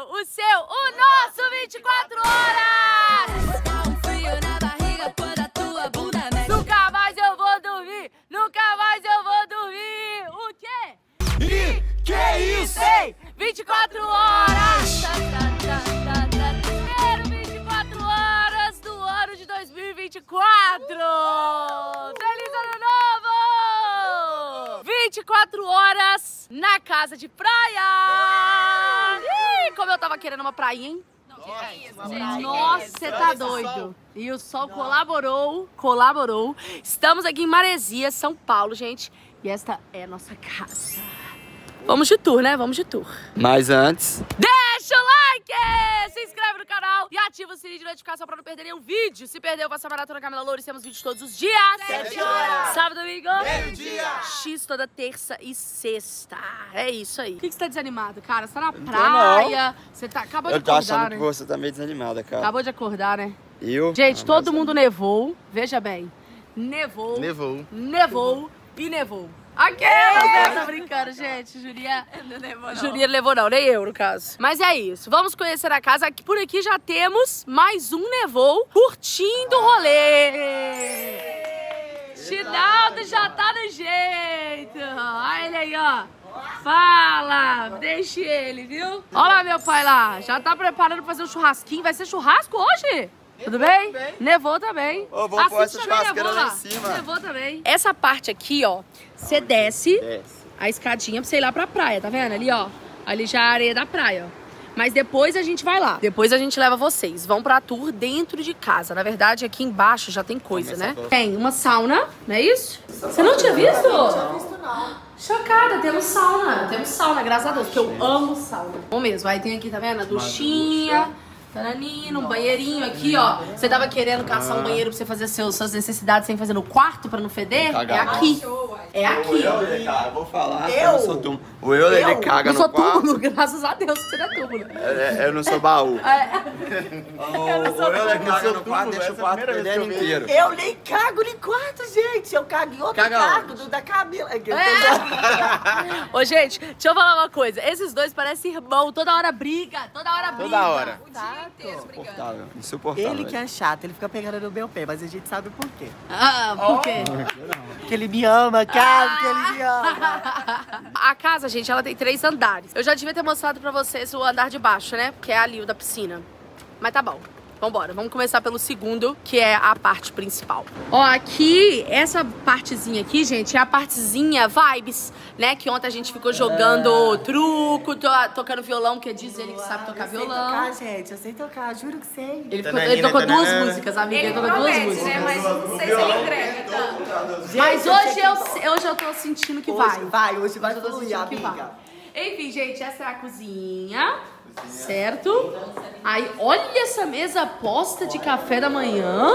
o seu, o nosso 24 horas! Dá um frio na barriga quando a tua bunda mexe. Nunca mais eu vou dormir, nunca mais eu vou dormir. O quê? E que é isso? Ei, 24 horas! Primeiro 24 horas do ano de 2024! Feliz Ano Novo! 24 horas na casa de praia! Ih, como eu tava querendo uma praia, hein? Nossa, você tá doido. E o sol colaborou. Estamos aqui em Maresias, São Paulo, gente. E esta é a nossa casa. Vamos de tour, né? Vamos de tour. Mas antes... Deixa o like! Se inscreve no canal e ativa o sininho de notificação pra não perder nenhum vídeo. Se perdeu, faça a Maratona Camila Loures. Temos vídeos todos os dias. 7 horas. Sábado, domingo. Meio-dia. X toda terça e sexta. É isso aí. Por que você tá desanimado, cara? Você tá na tô, praia. Você tá... Acabou de Eu tô acordar, achando né? que você tá meio desanimada, cara. Acabou de acordar, né? Eu? Gente, todo mas- mundo nevou. Veja bem. Nevou. E nevou. Aquela! Tô brincando, gente. Juria não levou, não. Nem eu, no caso. Mas é isso. Vamos conhecer a casa. Aqui, por aqui já temos mais um nevou curtindo o rolê. Chinaldo já tá no jeito. Olha ele aí, ó. Fala! Deixe ele, viu? Olha lá, meu pai lá. Já tá preparando pra fazer um churrasquinho. Vai ser churrasco hoje? Tudo bem? Nevou também. Ô, vamos pôr essa Assiste também, churrasqueira nevou lá em cima. Nevou também. Essa parte aqui, ó, você desce a escadinha pra você ir lá pra praia, tá vendo? Ali, ó. Ali já é a areia da praia, ó. Mas depois a gente vai lá. Depois a gente leva vocês. Vão pra tour dentro de casa. Na verdade, aqui embaixo já tem coisa, né? Tem uma sauna, não é isso? Você não tinha visto? Não tinha visto, não. Chocada, temos sauna. Temos sauna, graças a Deus, porque eu amo sauna. Bom mesmo. Aí tem aqui, tá vendo? A duchinha. Tananino, um banheirinho aqui, ó. Você tava querendo caçar um banheiro pra você fazer suas necessidades sem fazer no quarto pra não feder? É aqui. É aqui. Eu vou falar, eu não sou túmulo. O Euler, ele caga Eu no sou quarto. túmulo, graças a Deus que você não é túmulo. Eu não sou baú. sou O Euler túmulo. caga no quarto, deixa o quarto perdendo inteiro. Eu nem cago em quarto, gente. Eu cago em outro Caga quarto, onde? do da Camila. Ô, gente, deixa eu falar uma coisa. Esses dois parecem irmão, toda hora briga, toda hora briga. Toda hora. Exato. Insuportável. Ele que é chato, ele fica pegando no meu pé, mas a gente sabe por quê. Ah, por quê? Porque ele me ama, cara, porque ele me ama. A casa, gente, ela tem 3 andares. Eu já devia ter mostrado pra vocês o andar de baixo, né? Que é ali o da piscina. Mas tá bom. Vambora, vamos começar pelo segundo, que é a parte principal. Ó, aqui, essa partezinha aqui, gente, é a partezinha vibes, né? Que ontem a gente ficou jogando truco, tocando violão, que diz ele que sabe tocar violão. Eu sei tocar, gente, eu sei tocar, juro que sei. Ele tocou 2 músicas, amiga, ele tocou 2 músicas. Né? Mas não sei se ele entrega. Mas hoje eu tô sentindo que vai. Hoje vai Eu tô fluir, sentindo que vai. amiga. Enfim, gente, essa é a cozinha. Certo? Aí, olha essa mesa posta de café da manhã.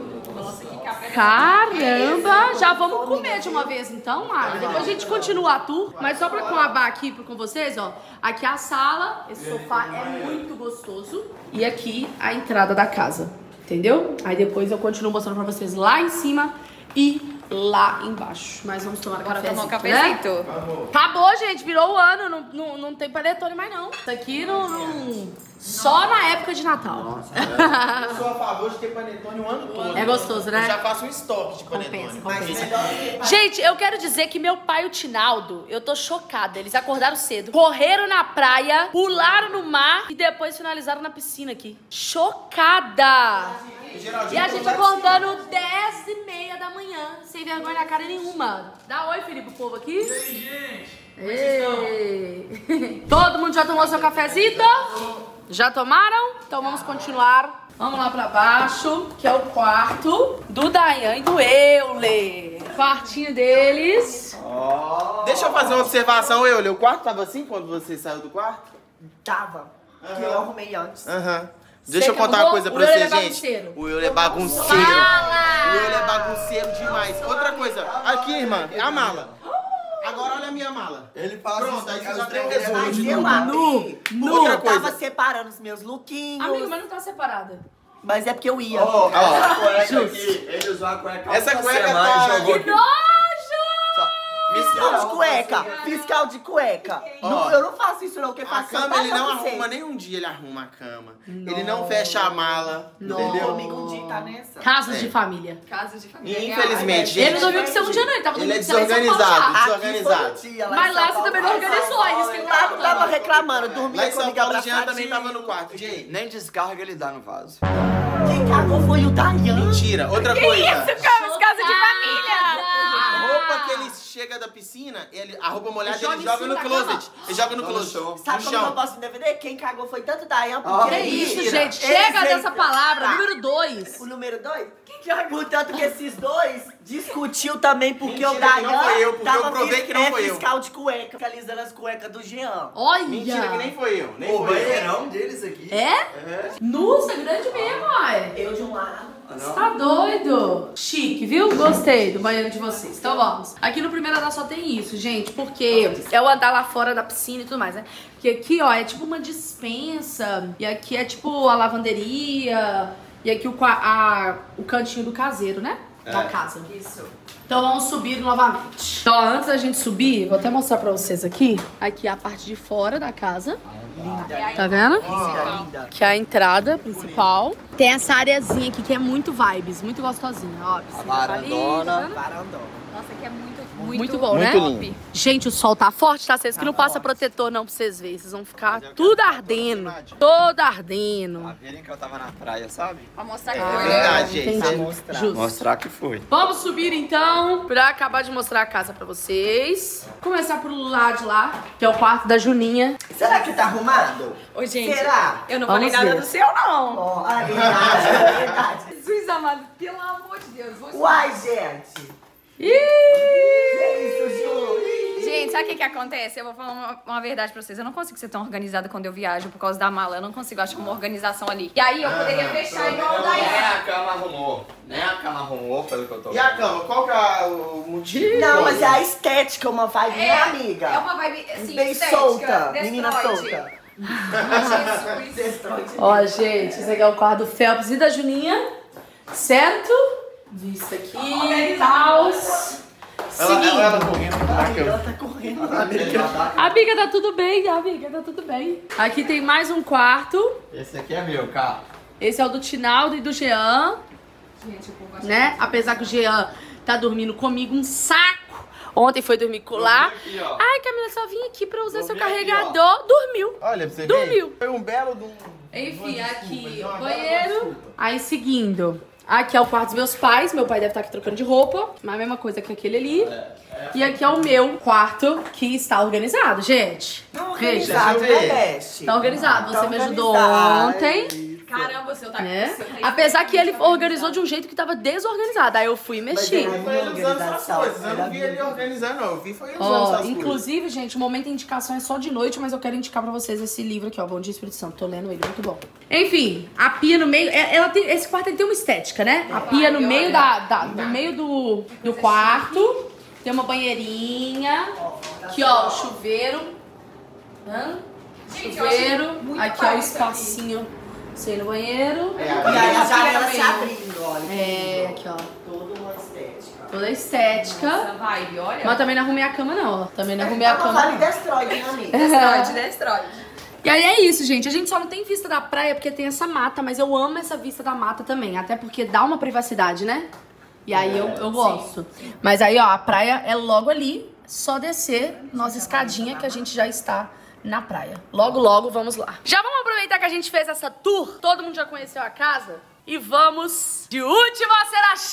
Caramba! Já vamos comer de uma vez então, Mari. Depois a gente continua a tour. Mas só pra acabar aqui com vocês, ó. Aqui é a sala. Esse sofá é muito gostoso. E aqui a entrada da casa. Entendeu? Aí depois eu continuo mostrando pra vocês lá em cima e lá embaixo. Mas vamos tomar Tomar um cafezinho, cafezito. né? Acabou, gente. Virou o ano. Não tem panetone mais, não. Isso aqui só na época de Natal. Eu sou a favor de ter panetone o ano todo. É gostoso, né? Eu já faço um estoque de panetone. Compensa. Gente, eu quero dizer que meu pai e o Tinaldo, eu tô chocada. Eles acordaram cedo, correram na praia, pularam no mar e depois finalizaram na piscina aqui. Chocada! E a gente acordando 10h30 da manhã, sem vergonha na cara nenhuma. Dá oi, Felipe, o povo aqui. E aí, gente? Ei. Todo mundo já tomou seu cafezinho? Já tomaram? Então vamos continuar. Vamos lá pra baixo, que é o quarto do Dayan e do Euler. Quartinho deles. Deixa eu fazer uma observação, Euler. O quarto tava assim quando você saiu do quarto? Tava. Que eu arrumei antes. Deixa eu Você contar arrumou? uma coisa pra O Euler você, é gente. bagunceiro. O Euler é bagunceiro. Fala! O Euler é bagunceiro demais. Outra coisa. Aqui, irmã, é a mala. Agora olha a minha mala. Ele faz Pronto, aí você já tem um Mas resumo de eu tudo. abri. Outra Eu tava coisa. separando os meus lookinhos. Amigo, mas não tá separada. Mas é porque eu ia. Ó, essa cueca aqui, ele usou a cueca Essa uma cueca semana tá- e jogou Que aqui. nojo! Fiscal de cueca. Fiscal de cueca. Ó. Não, eu não faço faço isso não, porque A faço cama ele não você. arruma, nem um dia ele arruma a cama. Ele não fecha a mala, Não, entendeu? comigo um dia tá nessa. Casos de família. Casas de família. E infelizmente, Ele gente, não dormiu com você um dia não, ele tava ele dormindo é com você lá em São Paulo já. desorganizado. Mas lá você também não organizou, é isso que ele Lá tá não tava falando. reclamando, Lá dormia em São comigo Paulo, o Jean abraçadinho. também tava no quarto. Jay, Nem descarga ele dá no vaso. Quem cagou foi o Dayan. mentira. Outra coisa. Casa de família. A roupa que ele chega da piscina, a roupa molhada ele joga no closet. Ele joga no closet. Sabe No como eu chão. posso me defender? Quem cagou foi tanto Dayan, porque... Que isso, Mentira. gente? Chega Eles dessa vêm- palavra, Tá. número 2. O número 2? Portanto que esses dois discutiu também porque Mentira o que Dayan não foi eu, porque eu tava provei que não foi eu. fiscal de cueca, fiscalizando as cuecas do Jean. Olha! Mentira que nem foi eu. Nem O foi eu. banheirão deles aqui. É? Nossa, grande mesmo, ai. Eu de um lado. Você tá doido? Chique, viu? Gostei do banheiro de vocês. Então vamos. Aqui no primeiro andar só tem isso, gente, porque é o andar lá fora da piscina e tudo mais, né? Porque aqui, ó, é tipo uma dispensa. E aqui é tipo a lavanderia. E aqui o cantinho do caseiro, né? Da casa. Isso. Então vamos subir novamente. Então, antes da gente subir, vou até mostrar pra vocês aqui. Aqui é a parte de fora da casa. Tá vendo? Que é a entrada principal. Tem essa areazinha aqui que é muito vibes, muito gostosinha. Ó, piscina varandona. tá ali, tá vendo? Varandão. Nossa, aqui é muito Bom, né? lindo. Gente, o sol tá forte, tá? Vocês que não passa protetor não pra vocês verem. Vocês vão ficar tudo ardendo. Todo ardendo. Pra verem que eu tava na praia, sabe? Pra mostrar que É foi. verdade, gente. Entendi. Justo. Mostrar que foi. Vamos subir então, pra acabar de mostrar a casa pra vocês. Começar pro lado de lá, que é o quarto da Juninha. Será que tá arrumado? Ô, gente, Será? eu não Vamos falei nada ver. do seu, não. Ó, a verdade, a verdade. Jesus amado, pelo amor de Deus. Uai, gente. Ih! Que isso, Ju? Gente, sabe o que acontece? Eu vou falar uma verdade pra vocês. Eu não consigo ser tão organizada quando eu viajo por causa da mala. Eu não consigo, acho que uma organização ali. E aí eu poderia fechar igual o Nem Dayan. a cama arrumou. Nem a cama arrumou, pelo que eu tô E a vendo. cama? Qual que é o motivo? Não, mas é a estética, uma vibe, minha É amiga. uma vibe assim, Bem estética, solta, menina destroide. solta. Jesus. Destroide. Ó, gente, esse aqui é o quarto do Phelps e da Juninha, certo? Vista aqui e tal. Seguindo. Ela correndo. Ela tá correndo. Amiga, tá tudo bem, amiga, tá tudo bem. Aqui tem mais um quarto. Esse aqui é meu, cara. Esse é o do Tinaldo e do Jean, Gente, o povo acha né? Apesar que o Jean tá dormindo comigo um saco. Ontem foi dormir lá. Aqui, ó. Ai, Camila, só vim aqui pra usar seu Dormi aqui, carregador. Dormiu. Olha, pra você Dormiu. ver. Foi um belo de um... Enfim, aqui uma o bela banheiro. desculpa. Aí seguindo. Aqui é o quarto dos meus pais. Meu pai deve estar aqui trocando de roupa. Mas a mesma coisa que aquele ali. E aqui é o meu quarto, que está organizado, gente. Tá Veja. organizado, Deixa eu ver. né, Beste? Tá organizado. Você Tá me ajudou organizado. ontem. Caramba, o seu tá Né? o seu tá Apesar que ele organizou de um jeito que tava desorganizado. Aí eu fui e mexi. Mas Foi ele usando suas Organização, coisas. Eu não vi ele organizando, não. Eu vi foi ele usando Ó, suas coisas. inclusive, gente, o momento de indicação é só de noite, mas eu quero indicar pra vocês esse livro aqui, ó, Bom Dia Espírito Santo. Tô lendo ele, muito bom. Enfim, a pia no meio, esse quarto ele tem uma estética, né? A pia no meio no meio do quarto, tem uma banheirinha, aqui ó, o chuveiro, Gente, eu achei chuveiro, muito aqui ó, o parecido espacinho, sei no banheiro, E aí a janela se meio. abrindo, olha. é, aqui ó, Toda uma estética. toda a estética. Essa vibe, olha. Mas também não arrumei a cama não, ó, também não arrumei a É uma cama. vibe destroide, né, amiga? Destrói. E aí é isso, gente. A gente só não tem vista da praia porque tem essa mata, mas eu amo essa vista da mata também. Até porque dá uma privacidade, né? E aí eu gosto. Mas aí, ó, a praia é logo ali. Só descer nossa escadinha que a gente já está na praia. Logo, logo, vamos lá. Já vamos aproveitar que a gente fez essa tour. Todo mundo já conheceu a casa. E vamos de último a ser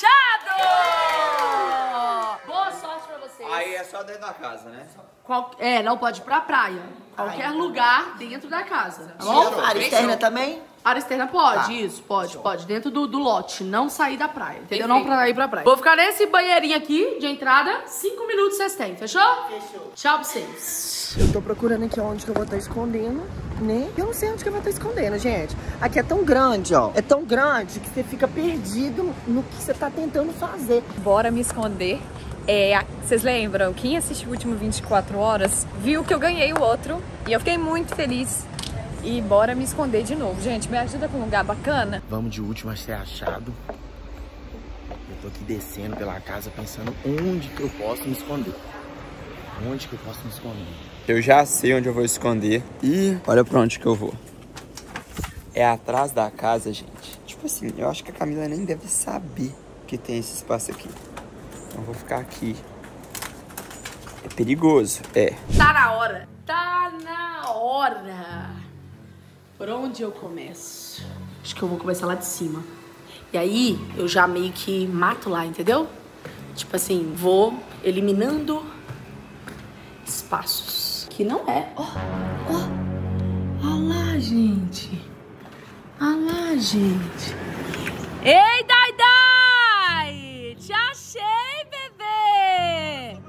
achado! Boa sorte pra vocês. Aí é só dentro da casa, né? Não pode ir pra praia. Qualquer lugar dentro da casa, tá bom? Área externa também? Área externa pode, Tá. isso, pode. Dentro do lote, não sair da praia, entendeu? Não pra ir pra praia. Vou ficar nesse banheirinho aqui de entrada, 5 minutos vocês têm, fechou? Fechou. Tchau pra vocês. Eu tô procurando aqui onde que eu vou estar escondendo, né? Eu não sei onde que eu vou estar escondendo, gente. Aqui é tão grande, ó. É tão grande que você fica perdido no que você tá tentando fazer. Bora me esconder. Vocês lembram? Quem assistiu o último 24 horas viu que eu ganhei o outro e eu fiquei muito feliz. E bora me esconder de novo. Gente, me ajuda com um lugar bacana. Vamos de último a ser achado. Eu tô aqui descendo pela casa pensando onde que eu posso me esconder. Onde que eu posso me esconder? Eu já sei onde eu vou esconder. E olha pra onde que eu vou. É atrás da casa, gente. Tipo assim, eu acho que a Camila nem deve saber que tem esse espaço aqui. Então eu vou ficar aqui. É perigoso, é. Tá na hora. Tá na hora. Por onde eu começo? Acho que eu vou começar lá de cima. E aí, eu já meio que mato lá, entendeu? Tipo assim, vou eliminando espaços. Que não é. Ó, ó. Olha lá, gente. Olha lá, gente. Ei, Dai Dai! Te achei, bebê!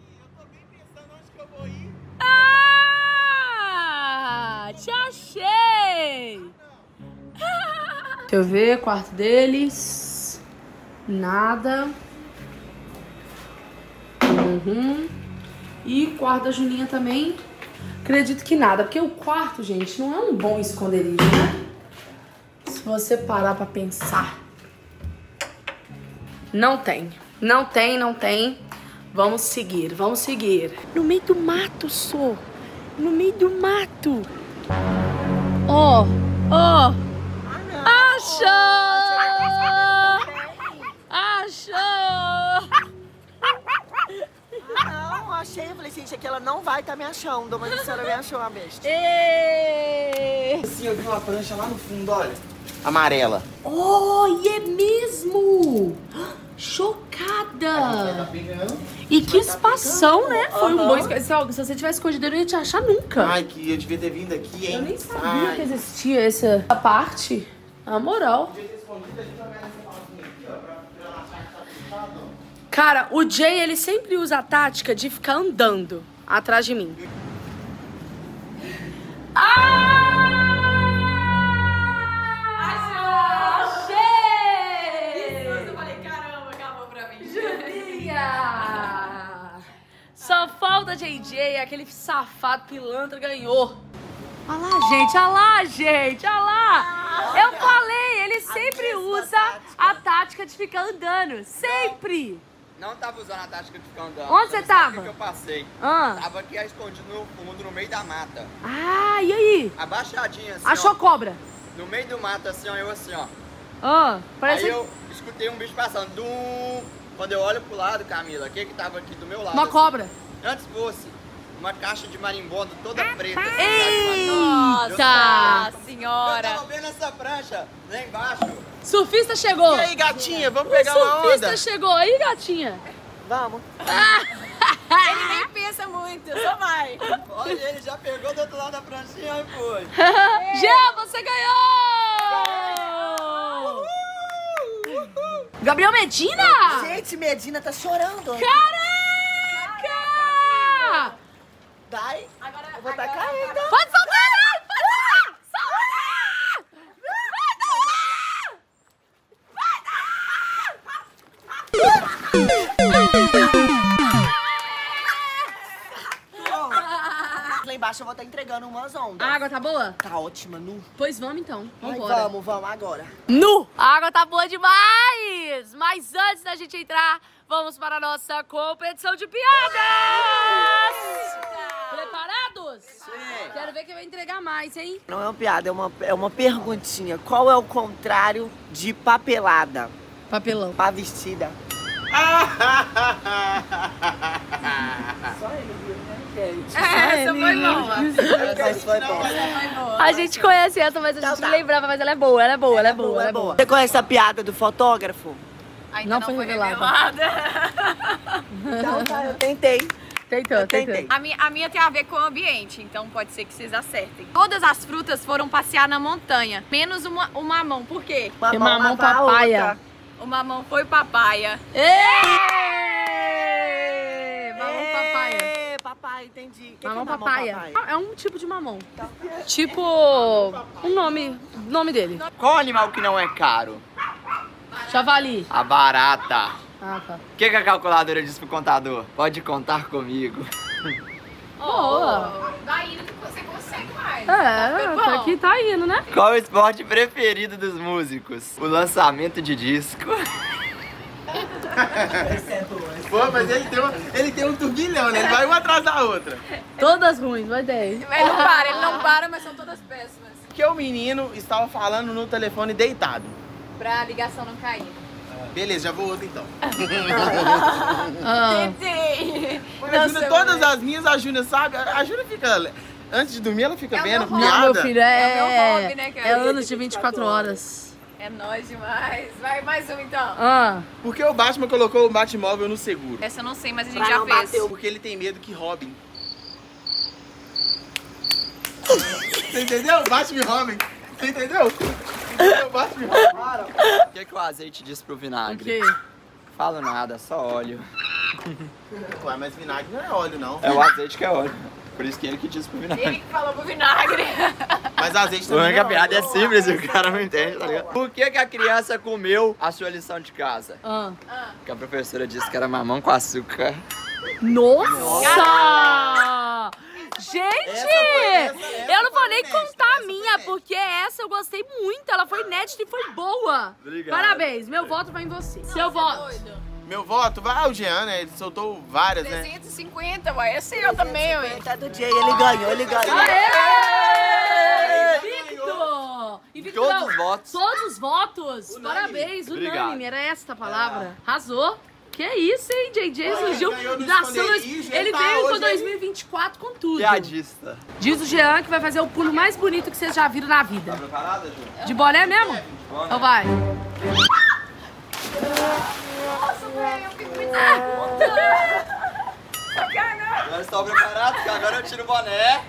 Ah! Te achei! Deixa eu ver, quarto deles. Nada. E quarto da Julinha também. Acredito que nada, porque o quarto, gente, não é um bom esconderijo, né? Se você parar pra pensar. Não tem. Não tem, não tem. Vamos seguir, vamos seguir. No meio do mato, sou. No meio do mato. Ó, ó. Achou! Achou! Não, achei. Eu falei, gente, aqui ela não vai estar me achando. Mas a senhora me achou, a besta. Sim, eu vi uma prancha lá no fundo, olha. Amarela. Oh, e é mesmo! Chocada! E que espação, né? Foi um bom espaço. Se você tivesse escondido, eu não ia te achar nunca. Ai, que eu devia ter vindo aqui, hein? Eu nem sabia que existia essa parte. A moral. Cara, o Jay, ele sempre usa a tática de ficar andando atrás de mim. Só falta JJ, aquele safado pilantra ganhou. Olha lá, gente, olha lá, gente, olha lá. Eu falei, ele sempre usa a tática de ficar andando, sempre. Não tava usando a tática de ficar andando. Onde você tava? O que eu passei? Ah. Tava aqui escondido no fundo, no meio da mata. Ah, e aí? Abaixadinha assim, Achou ó. cobra? No meio do mato, assim, ó, eu assim, ó. Ah, parece... Aí eu escutei um bicho passando. Quando eu olho pro lado, Camila, o que que tava aqui do meu lado? Uma assim, cobra. Antes fosse uma caixa de marimbondo toda preta. Assim, Eita! Senhora! Eu tava vendo essa prancha lá embaixo. Surfista chegou. E aí, gatinha, vamos pegar uma onda? Surfista chegou aí, gatinha. Vamos. Ele nem pensa muito, só vai. Olha, ele já pegou do outro lado da pranchinha e foi. Gê, você ganhou! Gabriel Medina? Gente, Medina tá chorando. Caraca! Dai, eu vou tacar ainda. Pode soltar! Pode soltar! Solta! Lá embaixo eu vou estar entregando umas ondas. A água tá boa? Tá ótima, nu. Pois vamos então. Ai, Vambora. vamos agora. Nu! A água tá boa demais! Mas antes da gente entrar, vamos para a nossa competição de piadas! Preparados? Sim. Quero ver quem vai entregar mais, hein? Não é uma piada, é uma perguntinha. Qual é o contrário de papelada? Papelão. Pá vestida. Essa foi boa. Essa foi boa. A gente conhece essa, mas a gente não lembrava, mas ela é boa, ela é boa, ela é boa, ela é boa. Você conhece a piada do fotógrafo? Ainda Não não foi foi revelada. revelada. Então tá, eu tentei. Tentou, tentei. A minha tem a ver com o ambiente, então pode ser que vocês acertem. Todas as frutas foram passear na montanha, menos o mamão. Por quê? Uma mão mamão lava a papaya. outra. O mamão foi papaya. Mamão papaya. É, papai, entendi. Que Mamão que é papaya. É um tipo de mamão. Tipo, o nome dele. Qual animal que não é caro? Javali. A barata. Ah, tá. O que a calculadora diz pro contador? Pode contar comigo. Boa. Vai indo que você consegue mais. Tá aqui, tá indo, né? Qual o esporte preferido dos músicos? O lançamento de disco. Essa é boa, essa Pô, mas ele tem um turbilhão, né? Ele vai uma atrás da outra. Todas ruins, vai daí. Ele não para, mas são todas péssimas. Porque o menino estava falando no telefone deitado. Pra ligação não cair. Beleza, já vou outro então. Tentei. Mas a Júlia, todas as minhas, a Júlia sabe. A Júlia fica... Antes de dormir, ela fica vendo meu piada. Não, meu filho, É meu hobby, né, cara? é anos de 24 horas. É nóis demais. Vai, mais um então. Por que o Batman colocou o Batmóvel no seguro? Essa eu não sei, mas a gente já fez. Porque ele tem medo que roubem. Você entendeu? Batman e Robin. Você entendeu? Entendeu? Batman e Robin. O que o azeite diz pro O vinagre? quê? Falo nada, só óleo. Ué, mas vinagre não é óleo, não. É o azeite que é óleo. Por isso que ele que diz pro vinagre. Ele que falou pro vinagre. Mas azeite A também única não é piada é óleo. simples e o cara não entende, tá ligado? Por que a criança comeu a sua lição de casa? Porque a professora disse que era mamão com açúcar. Nossa! Gente! essa eu não vou foi nem inédita, contar a essa foi minha, inédita. porque essa eu gostei muito. Ela foi inédita e foi boa. Obrigado. Parabéns, meu voto vai em você. Seu voto. Meu voto vai o Jean, né? Ele soltou várias, né? 350, ué. Esse eu também, ué. Tá do Jay, ele ganhou, ele ganhou. Aê! Victor! E Victor, Todos os votos. Todos os votos. Parabéns, Obrigado. unânime. Era esta a palavra. Arrasou. Que isso, hein, JJ? Olha, Surgiu ganhou no da esconderijo, ele tá veio com hoje aí. 2024 com tudo. Piadista. Diz o Jean que vai fazer o pulo mais bonito que vocês já viram na vida. Preparada, Ju? De boné mesmo? Então vai. Nossa, velho, eu fico muito Agora estão preparados, que agora eu tiro o boné.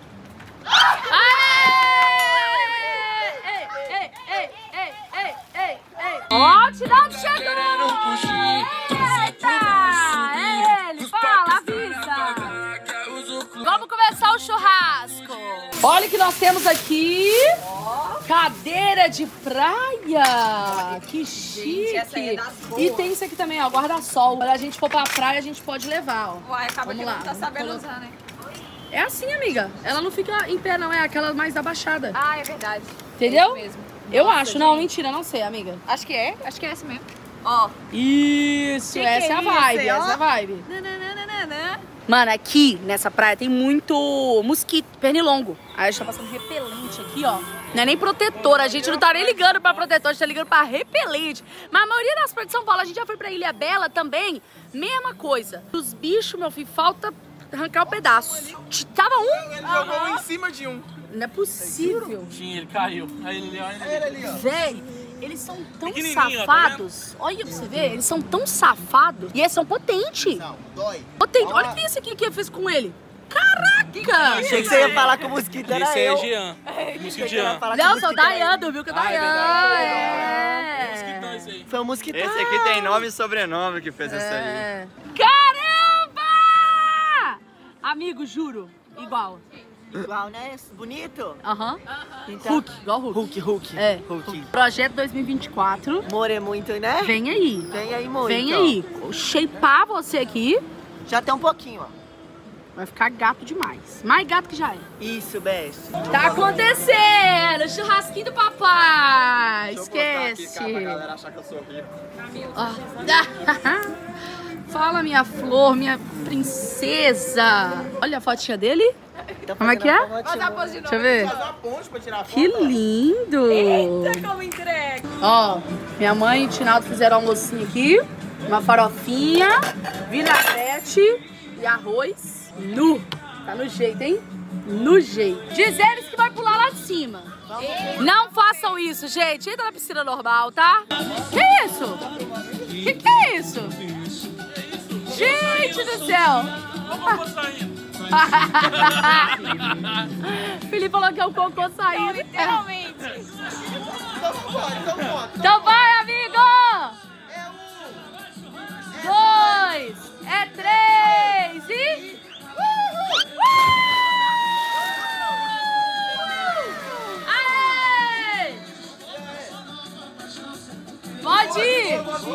Ó, Tirado chegou! Eita! É ele! Fala, avisa! Vamos começar o churrasco! Olha o que nós temos aqui! Cadeira de praia! Que chique! essa aí é das boas. E tem isso aqui também, ó, guarda-sol. Quando a gente for pra praia, a gente pode levar, ó. Uai, acaba Vamos que lá, não tá vamos sabendo colocar. usar, né? É assim, amiga. Ela não fica em pé, não. É aquela mais da baixada. Ah, é verdade. Entendeu? É isso mesmo. Eu Nossa, acho. Não, gente. mentira, não sei, amiga. Acho que é essa mesmo. Ó. Isso, Que essa que é a é vibe, isso, essa ó? é a vibe. Nananana. Mano, aqui nessa praia tem muito mosquito, pernilongo. Aí a gente tá passando repelente aqui, ó. Não é nem protetor, a gente não tá nem ligando pra protetor, a gente tá ligando pra repelente. Mas a maioria das praias de São Paulo, a gente já foi pra Ilha Bela também, mesma coisa. Os bichos, meu filho, falta arrancar o pedaço. Tava um? Ele jogou um em cima de um. Não é possível. Sim, ele caiu. Aí ele olha Ele ali, ó. Véi, eles são tão Pequenininho, ó, safados. Olha pra você ver, eles são tão safados. E eles são potentes. Não, dói. Potente. Olha o que isso aqui que eu fiz com ele. Caraca! Achei que você ia falar que o mosquito era Esse é eu. Jean. Mosquito Achei que Jean. ia falar que o Não, sou mosquito era eu. Dayan, viu que o Ah, é Dayan. verdade. Mosquitão É. esse aí. Foi um mosquitão. Esse aqui tem nome e sobrenome que fez isso aí. É. Caramba! Amigo, juro. Igual. Igual, né? Bonito. Aham. Então, Hulk, igual Hulk. Hulk. É. Hulk. Projeto 2024. Amor é muito, né? Vem aí. Vem aí, muito. Vem aí. Shapear você aqui. Já tem um pouquinho, ó. Vai ficar gato demais. Mais gato que já é. Isso, Bess. Tá acontecendo! Churrasquinho do papai! Esquece! Pra galera achar que eu sou rico. Ó. Fala, minha flor, minha princesa! Olha a fotinha dele. Tá Como é que é? fazendo a Bota a pose de novo. Deixa eu ver. Fazer uma ponte pra tirar a foto. Que lindo! Eita, como entrega. Ó, minha mãe e o Tinaldo fizeram um almocinho aqui. Uma farofinha, vinagrete e arroz. Nu! Tá no jeito, hein? No jeito. Diz eles que vai pular lá de cima. Não façam isso, gente. Entra na piscina normal, tá? Que isso? Que é isso? Gente do céu! Vamos saindo. Felipe falou que é o cocô saindo. Literalmente. Então vambora, então bota. Então vai, amigo! É 2, é 3 e... Aê! Pode ir!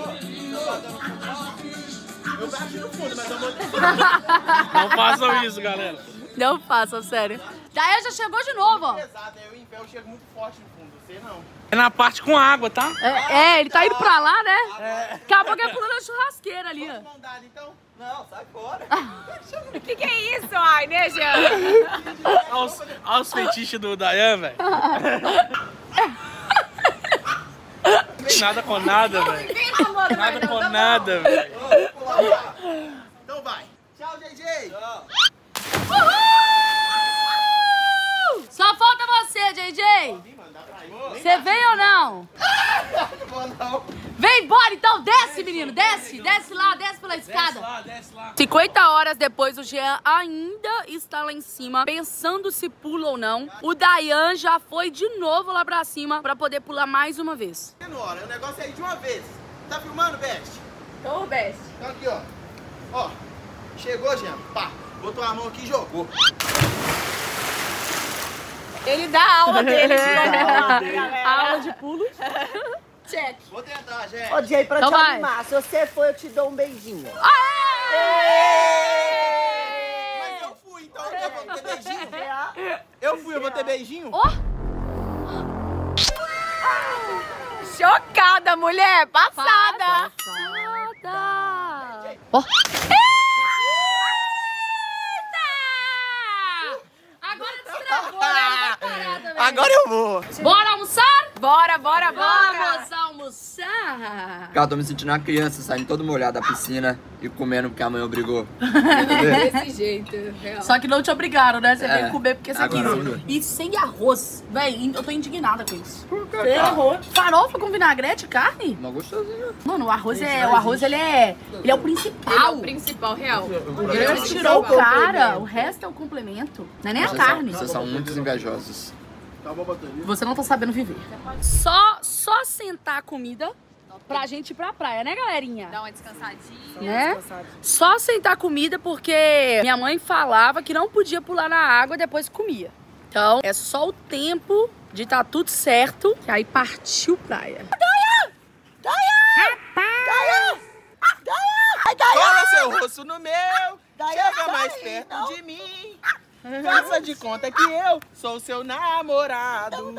Eu bati no fundo, mas eu vou... Não façam isso, galera. Não faça, sério. Daí já chegou de novo, ó. Pesado, eu em pé eu chego muito forte no fundo, você não. É na parte com água, tá? Ele tá indo pra lá, né? Daqui a pouco é pulando a churrasqueira ali, ó. Mão dada, então? Não, sai fora. Que é isso? Ai, né, Jean? Olha os fetiches do Dayan, velho. Nada com nada, velho. Nada com nada, velho. Então vai. Tchau, JJ. Só falta você, JJ. Você veio ou não? Vem embora então, desce, menino, desce. Desce lá, desce pela escada. Desce lá. 50 horas depois, o Jean ainda está lá em cima, pensando se pula ou não. O Dayan já foi de novo lá pra cima pra poder pular mais uma vez. O negócio é ir de uma vez. Tá filmando, Best? Tô, Best. Então aqui, ó. Ó, chegou, Jean. Pá, botou a mão aqui e jogou. Ele dá aula dele de galera. Aula de pulo. Check. Vou tentar, gente. Ô, Jay, pra Então te vai. animar, se você for, eu te dou um beijinho. Mas eu fui, então eu vou ter beijinho. Eu fui, eu vou ter beijinho. Chocada, mulher. Passada. Ó. Agora destravou, né? Agora eu vou. Bora almoçar? Bora, bora, bora. Vamos almoçar. Cara, eu tô me sentindo uma criança, saindo todo molhado da piscina e comendo porque a mãe obrigou. Desse jeito, real. Só que não te obrigaram, né? Você É. veio comer porque você Agora quis. sim. E sem arroz. Véi, eu tô indignada com isso. Sem arroz. Farofa com vinagrete e carne? Uma gostosinha. Mano, o arroz ele é o principal. Ele é o principal, real. Ele tirou o cara, o resto é o complemento. Não é nem a carne. Vocês são muito invejosos. Você não tá sabendo viver. Só sentar a comida pra gente ir pra praia, né, galerinha? Dá uma descansadinha. Né? Só sentar comida porque minha mãe falava que não podia pular na água e depois comia. Então, é só o tempo de tá tudo certo, que aí partiu praia. Cola seu rosto no meu. Chega mais perto de mim. Faça de conta que eu sou seu namorado.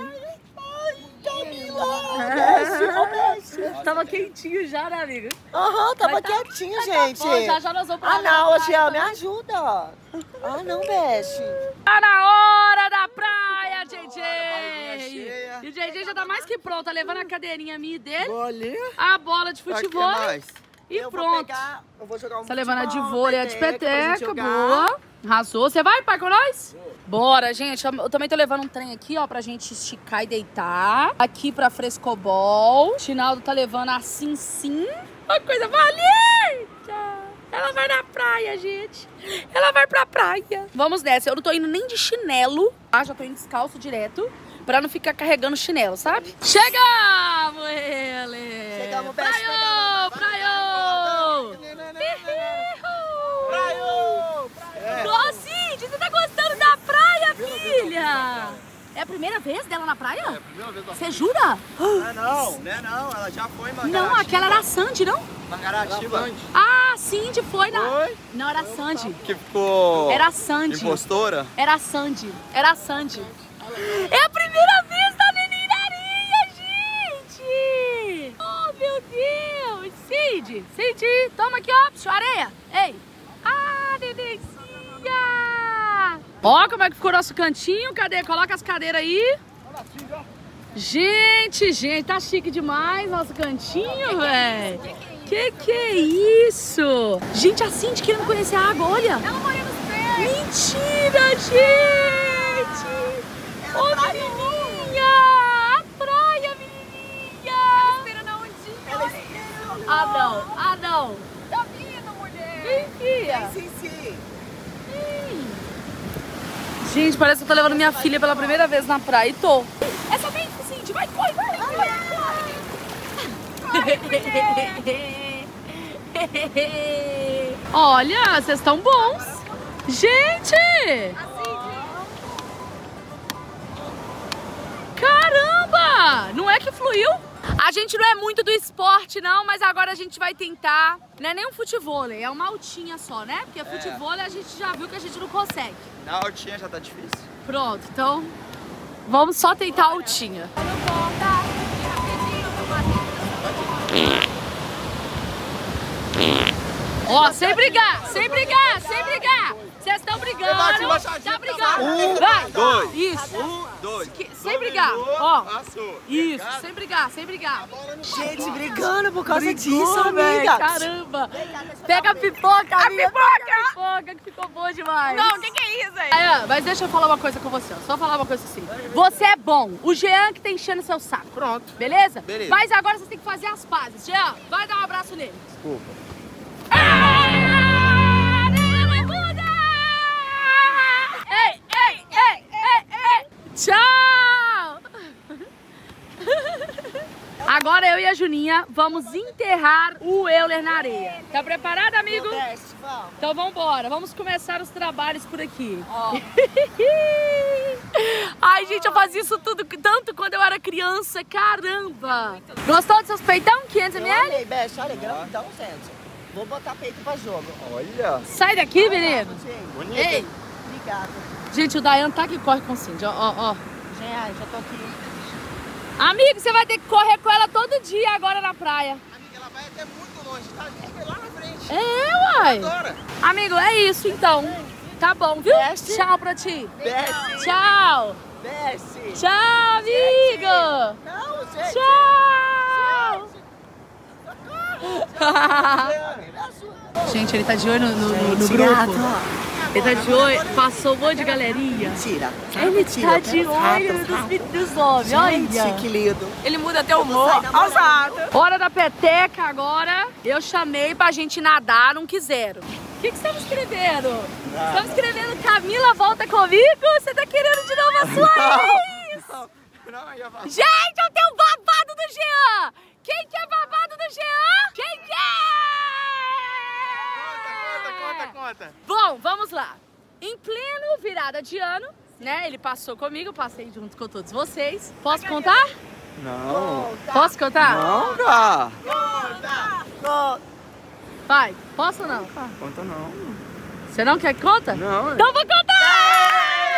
Tava quentinho já, né, amiga? Aham, tava Mas tá- quietinho, mas tá gente. bom, já nós vamos pra Ah, lá, não, pra Jean, praia, me tá? ajuda. Ah, não, Best. Tá na hora da praia, JJ! cheia. E o JJ já tá mais que pronto, tá levando a cadeirinha minha e dele, Olha. a bola de futebol e Eu vou pronto. pegar, eu vou jogar um Tá levando a de futebol, vôlei, a de pra gente peteca, jogar. boa. Arrasou. Você vai, pai, com nós? Bora, gente. Eu também tô levando um trem aqui, ó, pra gente esticar e deitar. Aqui pra frescobol. O Chinaldo tá levando assim, sim. Uma coisa valente. Ela vai na praia, gente. Ela vai pra praia. Vamos nessa. Eu não tô indo nem de chinelo, tá? Já tô indo descalço direto. Pra não ficar carregando chinelo, sabe? Chegamos, ele! Chegamos, Best, Praia! Praia! Nossa, Cid, você tá gostando da praia, filha? É a primeira vez dela na praia? É a primeira vez. Você jura? Não, ela já foi em Não, aquela era a Sandy, não? Mangaratiba. Ah, Cindy foi na... Foi? Não, era a Sandy. Que ficou Era a Sandy. impostora? Era a Sandy. Era a Sandy. É a primeira vez da neném na areia, gente! Oh, meu Deus! Cid, toma aqui, ó, sua areia. Ei! Ah, nenenzinha! Ó, como é que ficou o nosso cantinho. Cadê? Coloca as cadeiras aí. Gente, tá chique demais nosso cantinho, velho. Que é isso? Gente, a Cindy querendo conhecer a água, olha. Ela morreu nos pés. Mentira, gente! Ô, menininha! A praia, menininha! Esperando aonde? Ah, não! Tá vindo, mulher. Vem, filha! Sim. Gente, parece que eu tô levando minha filha pela primeira vez na praia e tô. Essa vem, Cindy, vai, corre! Olha, vocês estão bons! Gente! Caramba! Não é que fluiu? A gente não é muito do esporte, não, mas agora a gente vai tentar. Não é nem um futevôlei, é uma altinha só, né? Porque futevôlei a gente já viu que a gente não consegue. Na altinha já tá difícil. Pronto, então vamos só tentar a altinha. Ó, sem brigar, sem brigar, sem brigar. Vocês estão brigando, tá brigando. Vai, 2. Isso. 2. Sem brigar, ó. Isso, sem brigar, sem brigar. Gente, brigando por causa Brigou, disso, véi, amiga. caramba. Pega a pipoca, amiga. Pega a pipoca, que ficou boa demais. Não, o que é isso aí? Dayan, mas deixa eu falar uma coisa com você, ó. Só falar uma coisa assim. Você é bom. O Jean que tá enchendo seu saco. Pronto. Beleza? Beleza. Mas agora você tem que fazer as pazes. Jean, vai dar um abraço nele. Desculpa. Tchau! Agora eu e a Juninha vamos enterrar o Euler na areia. Tá preparado, amigo? Então vambora, vamos começar os trabalhos por aqui. Ai, gente, eu fazia isso tudo tanto quando eu era criança, caramba! Gostou dos seus peitão? 500 ml? Eu amei, Beth, olha, grandão, gente. Vou botar peito pra jogo. Olha. Sai daqui, menino! Bonito. Ei! Obrigada. Gente, o Dayan tá que corre com o Cindy, ó. Gente, já tô aqui. Amigo, você vai ter que correr com ela todo dia agora na praia. Amiga, ela vai até muito longe, tá? Deixa lá na frente. É, uai. Adora. Amigo, é isso então. Tá bom, viu? Desce. Tchau pra ti. Desce. Tchau. Desce. Tchau, amigo. Não, gente. Tchau. Gente, ele tá de olho no grupo. Ele tá de olho, passou um monte de galerinha. Mentira. Ele tá de olho dos homens, olha. Gente, que lindo. Ele muda até o humor aos ratos. Hora da peteca agora. Eu chamei pra gente nadar, não quiseram. O que você tá escrevendo? Estamos escrevendo Camila volta comigo? Você tá querendo de novo a sua ex? Não, eu faço. Gente, eu tenho o babado do Jean! Quem que é babado do Jean? Quem que é? Conta. Bom, vamos lá. Em pleno virada de ano, né? Ele passou comigo, eu passei junto com todos vocês. Posso contar? Não. Posso contar? Não, cara. Vai, posso ou não? Conta não. Você não quer que conta? Não. Então vou contar!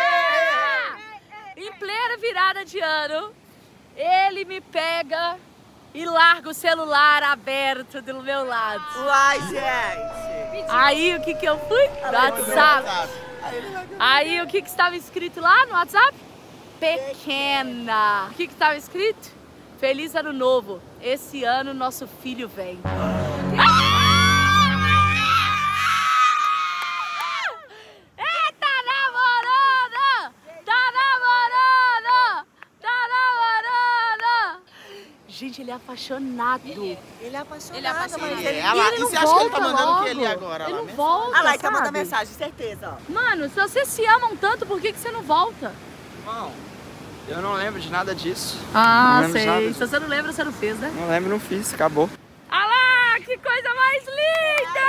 Em plena virada de ano, ele me pega e larga o celular aberto do meu lado. Uai, gente. Aí o que eu fui? No WhatsApp. Aí o que estava escrito lá no WhatsApp? Pequena. O que estava escrito? Feliz ano novo. Esse ano nosso filho vem. Gente, ele é apaixonado. Ele é apaixonado. Ele é apaixonado. Mas É, ele... ela, ele e não você acha que ele tá volta mandando o que logo. ali agora? Ele lá não mesmo? volta, Ah lá, ele tá mandando sabe? mensagem, certeza, ó. Mano, se vocês se amam tanto, por que você não volta? Não. Eu não lembro de nada disso. Ah, Não lembro de nada sei. disso. Se você não lembra, você não fez, né? Não lembro, não fiz. Acabou. Ah lá, que coisa mais linda!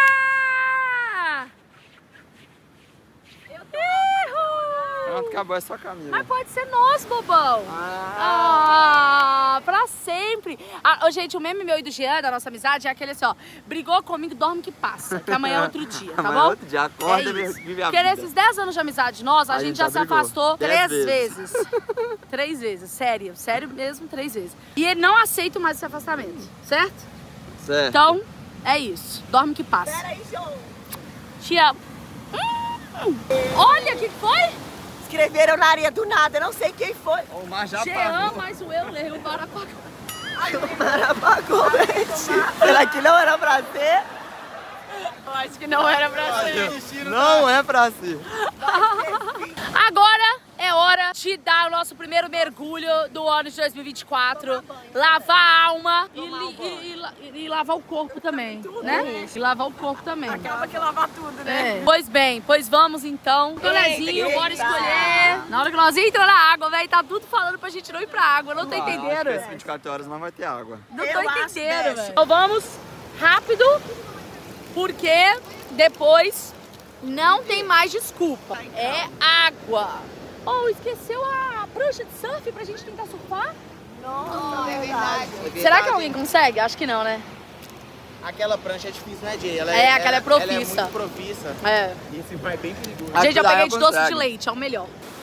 Pronto, acabou. É só Camila. Mas pode ser nós, bobão. Ah, pra sempre. Ah, gente, o meme meu e do Jean, da nossa amizade, é aquele assim, ó. Brigou comigo, dorme que passa. Que amanhã é outro dia, tá Amanhã é bom? outro dia. Acorda É e isso. vive a Porque vida. nesses 10 anos de amizade nossa, a gente já se brigou. afastou 10 3 vezes. 3 vezes, sério. Sério mesmo, 3 vezes. E ele não aceita mais esse afastamento, certo? Certo. Então, é isso. Dorme que passa. Peraí, João. Te amo. Olha, o que foi? Escreveram na areia do nada, não sei quem foi. O mar já Jean, apagou. mais o Euler, o bar apagou. Apagou, gente. Será que não era pra ser? Eu acho que não era pra ser. Não é pra si. Agora é hora de dar o nosso primeiro mergulho do ano de 2024. Lavar a alma e lavar o corpo também, né? E lavar o corpo também. Acaba que lavar tudo, né? É. Pois bem, pois vamos então. Tolezinho, bora escolher. Na hora que nós entramos na água, velho, tá tudo falando pra gente não ir pra água. Não tô Acho que entendendo. esse 24 horas não vai ter água. Não Eu tô acho, entendendo, Beth. velho. Então vamos rápido, porque depois não tem mais desculpa. É água. Oh, esqueceu a prancha de surf pra gente tentar surfar? Nossa, é verdade. Será que alguém consegue? Acho que não, né? Aquela prancha é difícil, né, Jay? Ela Aquela é Ela é profissa. muito profissa. É. E esse vai é bem perigoso. Aqui Gente, eu dá, peguei eu de doce de consegue. leite, é o melhor.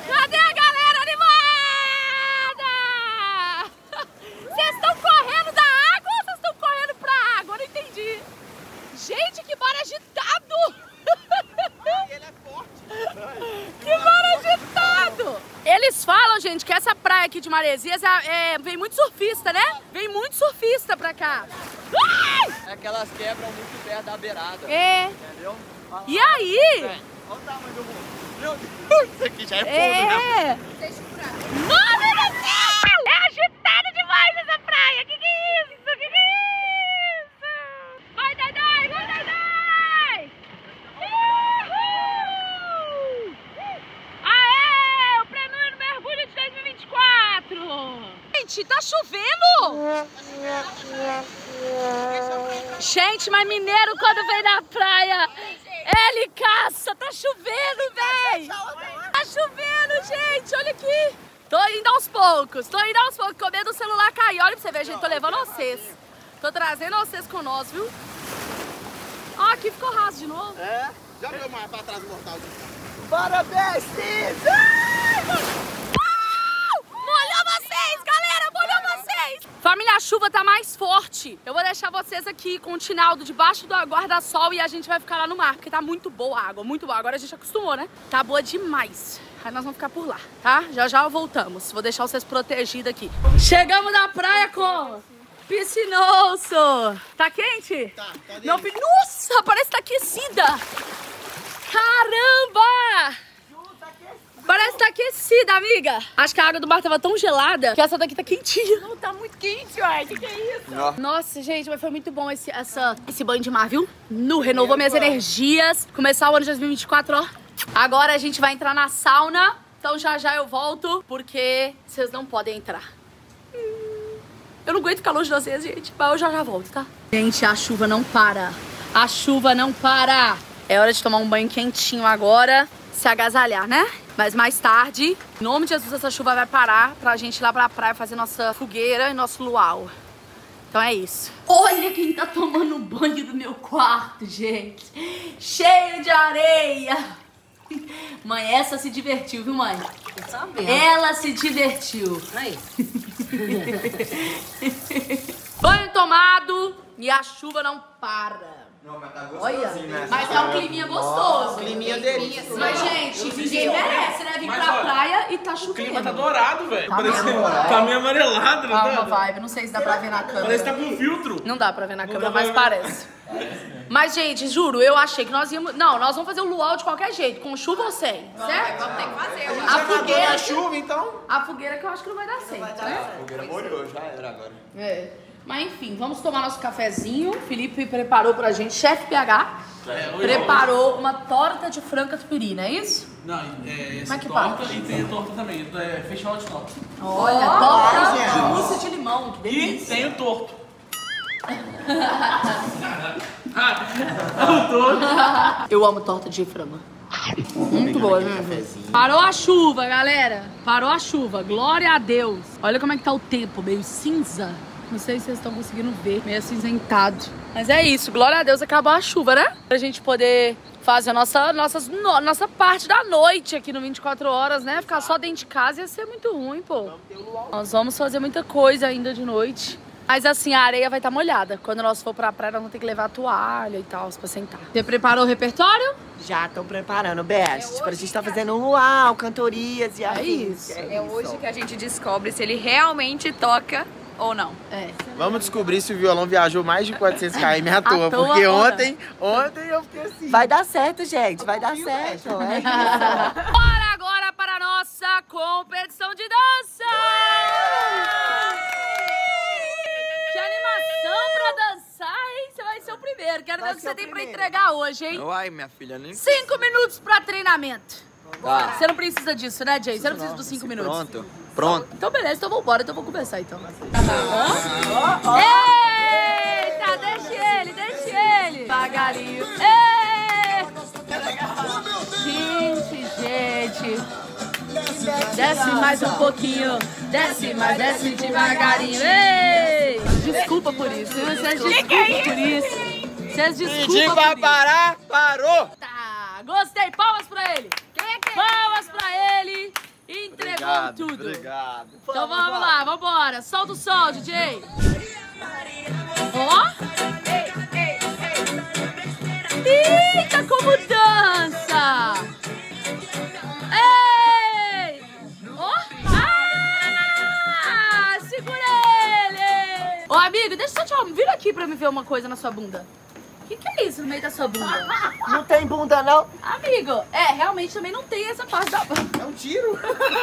Cadê a galera animada? Vocês estão correndo da água ou vocês estão correndo pra água? Eu não entendi. Gente, que bar agitado! Ele é forte. Que bar agitado! Eles falam, gente, que essa praia aqui de Maresias vem muito surfista, né? Vem muito surfista pra cá. Ai! É que elas quebram muito perto da beirada. É. Entendeu? E aí? Olha o tamanho do mundo. Meu Deus, isso aqui já é fundo, né? Mano do céu! É agitado demais essa praia! Que é isso? Que é isso? Vai, Dadai! Vai, Dadai! Uhul! Aê! O prêmio no mergulho de 2024! Gente, tá chovendo? Gente, mas mineiro quando vem na praia, ele caça! Tá chovendo, véi! Tá chovendo, gente! Olha aqui! Tô indo aos poucos, com medo do celular cair. Olha pra você ver, gente, tô levando vocês. Tô trazendo vocês com nós, viu? Ó, aqui ficou raso de novo. É? Já viu mais pra trás o mortal de cá? Parabéns, Cis! Molhou vocês, galera! Molhou vocês! Família, a chuva tá mais forte. Eu vou deixar vocês aqui com o Tinaldo debaixo do guarda-sol e a gente vai ficar lá no mar, porque tá muito boa a água, muito boa. Agora a gente acostumou, né? Tá boa demais. Aí nós vamos ficar por lá, tá? Já já voltamos. Vou deixar vocês protegidos aqui. Chegamos na praia com piscinoso. Tá quente? Tá Meu filho... Nossa, parece que tá aquecida. Caramba! Parece que tá aquecida, amiga. Acho que a água do mar tava tão gelada que essa daqui tá quentinha. Não, tá muito quente, uai. Que é isso? Nossa, gente, mas foi muito bom esse banho de mar, viu? Renovou minhas energias. Começar o ano de 2024, ó. Agora a gente vai entrar na sauna. Então já já eu volto, porque vocês não podem entrar. Eu não aguento ficar longe de vocês, gente. Mas eu já já volto, tá? Gente, a chuva não para. A chuva não para. É hora de tomar um banho quentinho agora. Se agasalhar, né? Mas mais tarde, em nome de Jesus, essa chuva vai parar pra gente ir lá pra praia fazer nossa fogueira e nosso luau. Então é isso. Olha quem tá tomando banho do meu quarto, gente. Cheio de areia. Mãe, essa se divertiu, viu, mãe? Ela se divertiu. Aí. Banho tomado e a chuva não para. Não, mas tá gostosinho, Olha, né? mas tá um climinha gostoso. Climinha delícia. Mas, gente, ninguém merece, né? Vir pra praia e tá O chovendo. clima tá dourado, velho. Tá Parece meio dourado. tá meio amarelado, né? Tá uma vibe, não sei se dá pra ver na câmera. Parece que tá com filtro. Não dá pra ver na câmera, dá pra mas ver. parece. Mas, gente, juro, eu achei que nós íamos... Não, nós vamos fazer o luau de qualquer jeito, com chuva ou sem, certo? Vamos ter que fazer. A fogueira... Na chuva, então? A fogueira que eu acho que não vai dar certo, né? A fogueira molhou, já era agora. É. Mas, enfim, vamos tomar nosso cafezinho. O Felipe preparou pra gente, chefe PH, preparou uma torta de frango catupiry, não é isso? Não, é Mas que torta parte? e tem a torta também. É festival de torta. Olha, torta de mousse de limão, que E delícia. tem o torto. Eu amo torta de frango. Muito boa, né? Parou a chuva, galera. Parou a chuva. Glória a Deus. Olha como é que tá o tempo, meio cinza. Não sei se vocês estão conseguindo ver, meio acinzentado. Mas é isso, glória a Deus, acabou a chuva, né? Pra gente poder fazer a nossa parte da noite aqui no 24 horas, né? Ficar só dentro de casa ia ser muito ruim, pô. Nós vamos fazer muita coisa ainda de noite. Mas assim, a areia vai estar molhada. Quando nós for pra praia, nós vamos ter que levar a toalha e tal, pra sentar. Você preparou o repertório? Já estão preparando, Best. A gente tá fazendo um luau, cantorias e afins. isso. É hoje que a gente descobre se ele realmente toca ou não. É. Vamos descobrir se o violão viajou mais de 400 km à toa, toa porque ou não? ontem eu fiquei assim. Vai dar certo, gente. Vai dar certo. É isso. Bora agora para a nossa competição de dança! Que animação pra dançar, hein? Você vai ser o primeiro. Quero ver o que você tem pra entregar hoje, hein? Uai, minha filha, nem... 5 minutos pra treinamento. Tá. Você não precisa disso, né, Jay? Você não precisa dos 5 minutos. Pronto, pronto. Então beleza, então vambora, então vou começar então. Eita, deixa ele. Devagarinho. Gente. Desce mais um pouquinho. Desce devagarinho. Ei! Desculpa por isso. Vocês desculpam por isso. Vocês desculpam por isso. parar, parou! Tá, gostei. Palmas pra ele. Palmas pra ele. entregou tudo. Obrigado. Então vamos lá, vambora. Solta o som, DJ. Ó. Eita, como dança. Ei. Ó. Ah, segura ele. Ô, amigo, deixa eu só te falar. Vira aqui pra me ver uma coisa na sua bunda. O que é isso no meio da sua bunda? Não tem bunda, não? Amigo, realmente também não tem essa parte da bunda. É um tiro.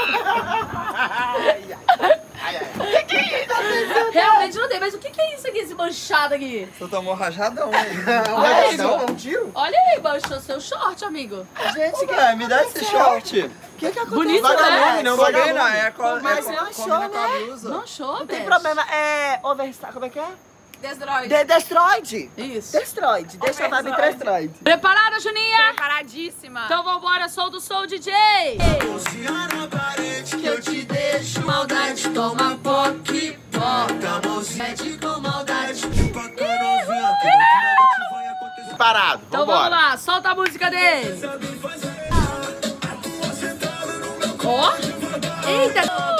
Que é isso? Realmente não tem, mas o que é isso aqui, esse manchado aqui? Você tomou rajadão aí. Não, é um tiro. Olha aí, manchou seu short, amigo. Gente, Ué, me dá esse short. O que aconteceu? Bonito, Vagabundo, né? não, Combina, vagabundo. Mas combina manchou, com a né? blusa. Manchou, Não tem Beth. problema. É oversize. Como é que é? Desdroid. Destroid. Isso. Destroid. Deixa eu fazer Destroid. Preparada, Juninha? Preparadíssima. Então vambora, solta o som, DJ. Que eu te deixo maldade, toma POC, poca, mede com maldade. Parado, Então vamos vambora. lá, solta a música dele. Ó. Eita.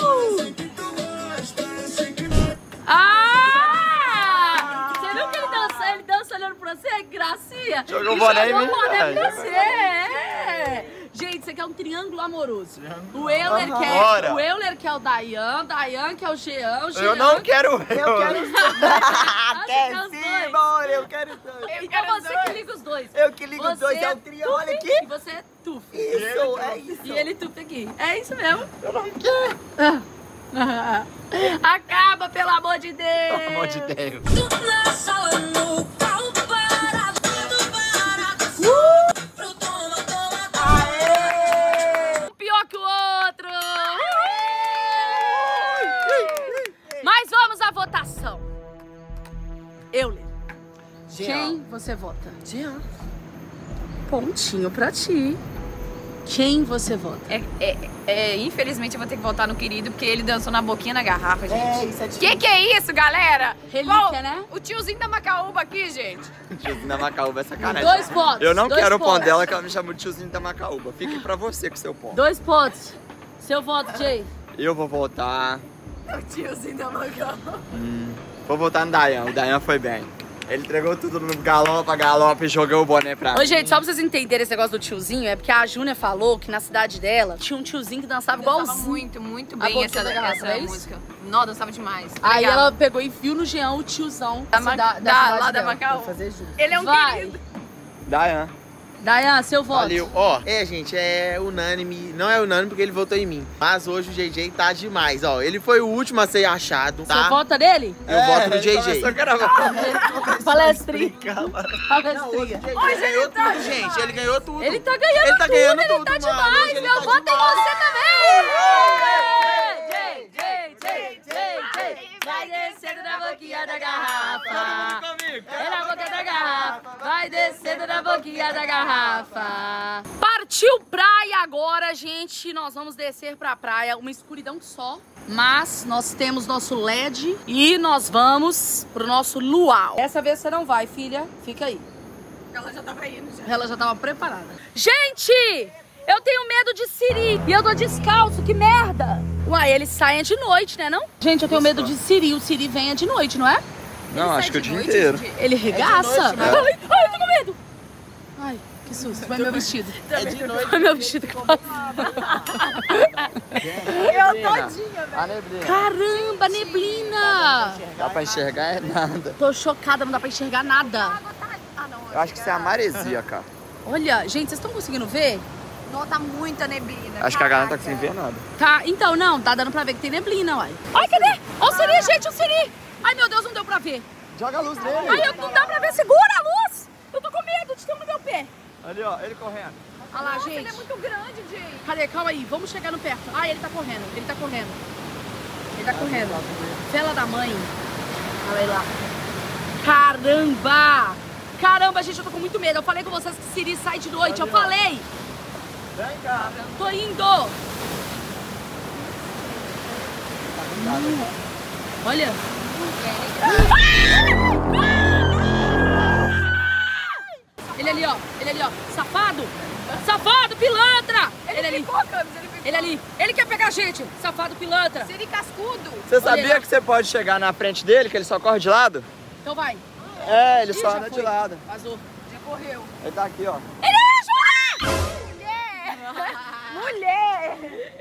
Ah! Você viu que ele dança? Ele dança olhando pra você? Que gracinha. Jogou E o boné em jogou mim? o boné pra É. você. É. Gente, isso aqui é um triângulo amoroso. O Euler Bora. quer o Dayan quer o Jean, o Jean... Eu não quero Eu quero os dois. quer os Sim, dois. bora, eu quero os dois. Então você que liga os dois. Eu que ligo os dois, Você é o trio, olha tufe aqui. E você é tufe. Isso, é isso. E ele tufe aqui. É isso mesmo. Eu não quero. Acaba, pelo amor de Deus. Pelo amor de Deus. Na sala, no pau parado, pro toma, toma, Um pior que o outro. Mas vamos à votação. Euler, quem você vota? Jean. Pontinho pra ti. Quem você vota? Infelizmente eu vou ter que voltar no querido, porque ele dançou na boquinha na garrafa, gente. É, isso é difícil. Que é isso, galera? Relíquia, né? O tiozinho da Macaúba aqui, gente. Tiozinho da Macaúba é sacanagem. 2 pontos. Eu não 2 quero o pão pontos. dela, que ela me chamou de tiozinho da Macaúba. Fique pra você com seu pão. 2 pontos. Seu voto, Jay. Eu vou votar. O tiozinho da Macaúba. Vou votar no Dayan. O Dayan foi bem. Ele entregou tudo no galopa e jogou o boné pra Ô, mim. gente, só pra vocês entenderem esse negócio do tiozinho, é porque a Júnia falou que na cidade dela tinha um tiozinho que dançava Dançava igualzinho. muito, muito A bem boquinha essa, da garrafa, essa é isso? música. Não, dançava demais. Aí Legal. ela pegou e viu no Jean o tiozão Da cidade lá da dela. Macaúba. Vou fazer junto. Ele é um Vai. querido. Dayan. Dayan, seu voto. Valeu. Ó, gente, é unânime. Não é unânime porque ele votou em mim. Mas hoje o JJ tá demais, ó. Ele foi o último a ser achado, Você tá? vota nele? Eu voto no JJ. Começou a gravar. Palestrinha. Não, Palestrinha. ele ganhou tudo, gente. Ele ganhou tudo. Ele tá ganhando Ele tá ganhando tudo, tudo, ele tá mano. demais. Hoje ele Meu tá voto demais. é você também. Vai descendo na boquinha da garrafa. É na boca da garrafa. Vai descendo na boquinha da garrafa. Partiu praia agora, gente. Nós vamos descer pra praia. Uma escuridão só. Mas nós temos nosso LED e nós vamos pro nosso luau. Dessa vez você não vai, filha. Fica aí. Ela já tava indo, já. Ela já tava preparada. Gente, eu tenho medo de siri. E eu tô descalço, que merda. Uai, eles saem de noite, né não? Gente, eu tenho medo de siri. O siri venha de noite, não é? Não, acho que o dia inteiro. Ele regaça. noite, né? Ai, eu tô com medo. Ai, que susto. Foi meu vestido. É de noite. Foi meu vestido. Eu todinha, velho. A neblina. Caramba, neblina. Dá pra enxergar é nada. Tô chocada, não dá pra enxergar nada. Eu acho que isso é a maresia, cara. Olha, gente, vocês estão conseguindo ver? Não, tá muita neblina. Acho que a galera não tá conseguindo ver nada. Tá, então, não, tá dando pra ver que tem neblina, uai. Ai, cadê? Ó o Siri, gente, o Siri. Ai, meu Deus, não deu pra ver. Joga a luz nele. Ai, não dá pra ver, segura a luz. Eu tô com medo de ter um no meu pé. Ali, ó, ele correndo. Olha lá, Nossa, gente. ele é muito grande, gente. Cadê? Calma aí, vamos chegar no perto. Ai, ele tá correndo, ele tá correndo. Ele tá correndo. Vela da mãe. Olha aí lá. Caramba! Caramba, gente, eu tô com muito medo. Eu falei com vocês que Siri sai de noite, eu falei. Vem cá. Tô indo. Olha. Ele ali, ó. Ele ali, ó. Safado. Safado, pilantra. Ele ali. Ficou, Camis, ele ficou. Ele ali. Ele quer pegar a gente, safado pilantra. Siri cascudo. Você sabia que você pode chegar na frente dele, que ele só corre de lado? Então vai. É, ele Ih, só já anda de foi. lado. Vazou. Já correu. Ele tá aqui, ó. Ele é Mulher!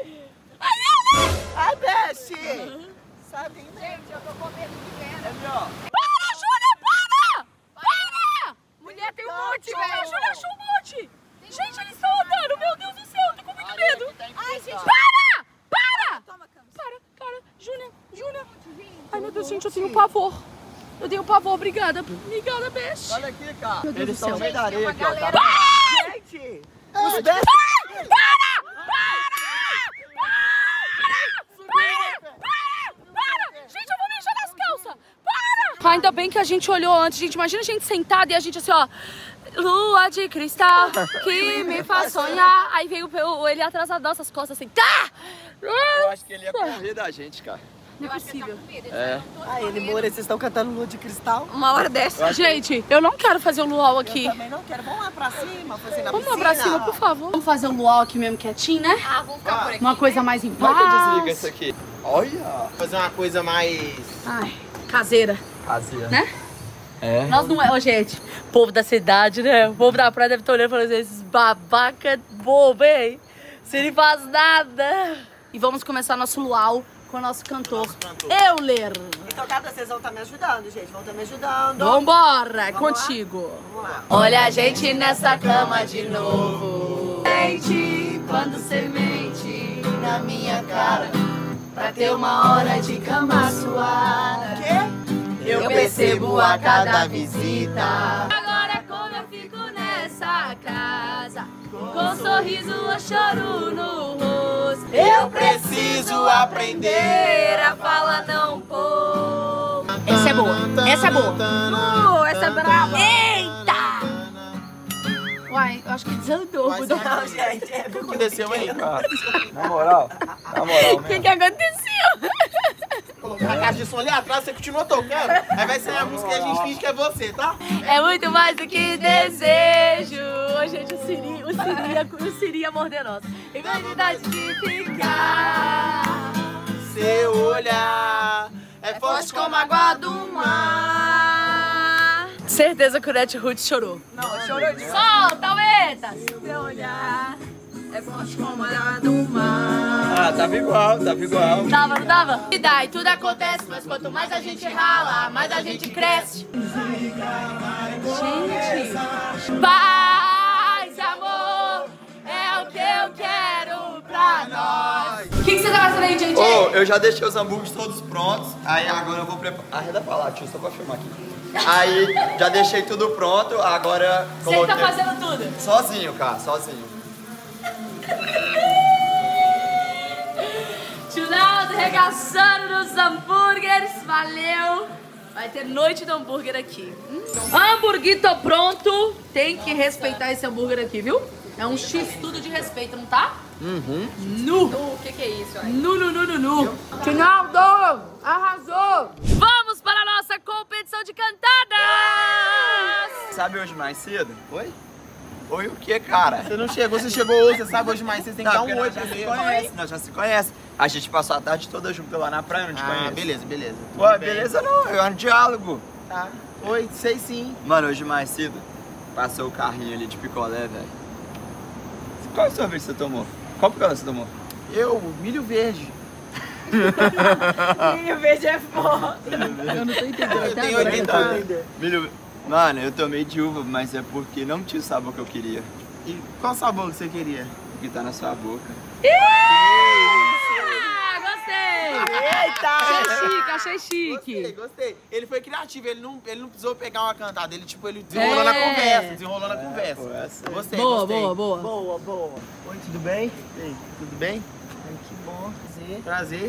Ai, desce! Sabe, Gente, eu tô com medo de ver. Ali, ó. Para, Júlia, para! Para! Mulher, tem um monte, velho. A Júlia achou um monte. Gente, eles estão andando. Meu Deus do céu, eu tô com muito medo. Ai, gente. Para! Para! Toma, Camis. Para. Júlia. Ai, meu Deus, gente, eu tenho pavor. Eu tenho pavor, obrigada. Obrigada, beijo. Olha aqui, cara. Meu Deus Eles do céu. estão no meio da areia aqui, ó. galera. Tá? gente! Para! Gente, eu vou mexer nas calças! Para! Ainda bem que a gente olhou antes, gente. Imagina a gente sentada e a gente assim, ó. Lua de cristal que me faz sonhar. Aí veio ele atrás das nossas costas assim. Tá! Eu acho que ele ia correr da gente, cara. Não é possível. É. Ah, ele, Moura, vocês estão cantando Lua de Cristal? Uma hora dessa. Gente, eu não quero fazer o luau aqui. Eu também não quero. Vamos lá pra cima, fazer na Vamos lá piscina. pra cima, por favor. Vamos fazer o luau aqui mesmo quietinho, né? Ah, vamos ficar por aqui. Uma coisa mais em Como é que desliga paz. isso aqui? Olha. Fazer uma coisa mais... Ai, caseira, Caseira. né? É. Nós não é, ô gente, povo da cidade, né? O povo da praia deve estar olhando e falando assim, esses babaca bobo, hein? Você não faz nada. E vamos começar nosso luau com o nosso cantor, Euler. Então, cada vocês vão estar me ajudando, gente. Vão estar me ajudando. Vambora, Vamos contigo. Vamos lá. Olha a gente nessa cama de novo. Sente quando você mente na minha cara, pra ter uma hora de cama suada. Eu percebo a cada visita. Agora como eu fico nessa casa, com sorriso ou choro no rosto. Eu preciso aprender a falar não pô. Essa é boa, essa é boa. Essa é brava. Eita! Uai, eu acho que desandou. Vai Mudou. ser Não, gente, é O que aconteceu aí? Cara, na moral O que mesmo. aconteceu? Colocar a caixa de som ali atrás, você continua tocando, aí vai sair a música e a gente finge que é você, tá? É muito mais do que desejo. Ô, gente, o Siri ia morder nós. Imagina de ficar. Seu olhar é forte como a água do mar. Certeza que o Netiroots chorou. Não, chorou de Solta, Aleta! seu olhar. É forte como a água do mar. Ah, tava igual. Tava, não tava? E daí tudo acontece, mas quanto mais a gente rala, mais a gente cresce. Gente, paz, amor, é o que eu quero pra nós. O que você tá fazendo aí, gente? Ô, eu já deixei os hambúrgueres todos prontos. Aí agora eu vou preparar. Arreda pra lá, tio, só pra filmar aqui. Aí já deixei tudo pronto, agora Você tá fazendo tudo. sozinho, cara, sozinho. Tio Naldo regaçando nos hambúrgueres, valeu! Vai ter noite do hambúrguer aqui. Hamburguito pronto, tem que respeitar esse hambúrguer aqui, viu? É um X tudo de respeito, não tá? Nu! O que é isso aí? Nu! Tio Naldo, arrasou! Vamos para a nossa competição de cantadas! Sabe hoje mais cedo? Oi? Oi o que, cara? Você não chegou, você chegou hoje, você sabe hoje mais, vocês têm que dar porque um oi nós já se primeiro. conhece, nós já se conhece. A gente passou a tarde toda junto lá na praia, não te Ah, conhece. beleza. Pô, beleza não, é um diálogo. Tá. Oi, sei sim. Mano, hoje mais cedo, passou o carrinho ali de picolé, velho. Qual sorvete você tomou? Qual picolé você tomou? Eu, milho verde. Milho verde é foda. Eu não tô entendendo Eu até tenho agora. 80 anos. Milho... Mano, eu tomei de uva, mas é porque não tinha o sabor que eu queria. E qual sabor que você queria? Que tá na sua boca. Ah, gostei! Achei chique. Gostei. Ele foi criativo, ele não precisou pegar uma cantada, ele desenrolou na conversa, Pô, essa aí. Gostei, Boa, gostei. boa, boa. Boa. Oi, tudo bem? E aí, tudo bem? Ai, que bom. Prazer.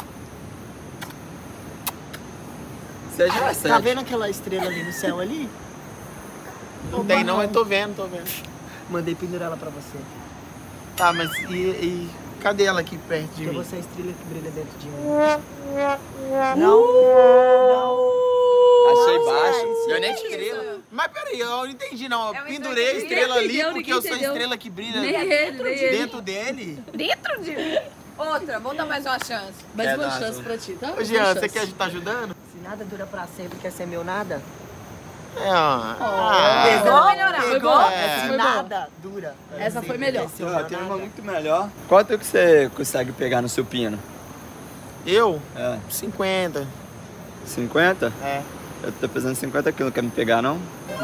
Seja Tá sério. vendo aquela estrela ali no céu ali? Não tem não, mas tô vendo. Mandei pendurar ela pra você. Tá, mas e cadê ela aqui perto de Porque mim? você é a estrela que brilha dentro de mim. Achei baixo. Eu nem te queria. Mas peraí, eu não entendi não. Eu É um pendurei a entendeu? estrela ali Entendeu? porque Ninguém eu sou a entendeu. estrela que brilha Nem ele. dentro dele. Dentro de mim. Outra, vou dar mais uma chance. Mais É, uma dá, chance Zô. pra ti, tá? Ô, Mais Jean, uma você chance. quer tá ajudando? Se nada dura pra sempre, quer ser meu nada? É, ó. Pegou? vai melhorar. Foi Pegou? bom? É. Essa Se foi boa. nada dura. Essa foi melhor. Quer ser o Ah, meu tem uma nada? muito melhor. Quanto que você consegue pegar no supino? Eu? É. 50. 50? É. Eu tô pesando 50 quilos, quer me pegar não?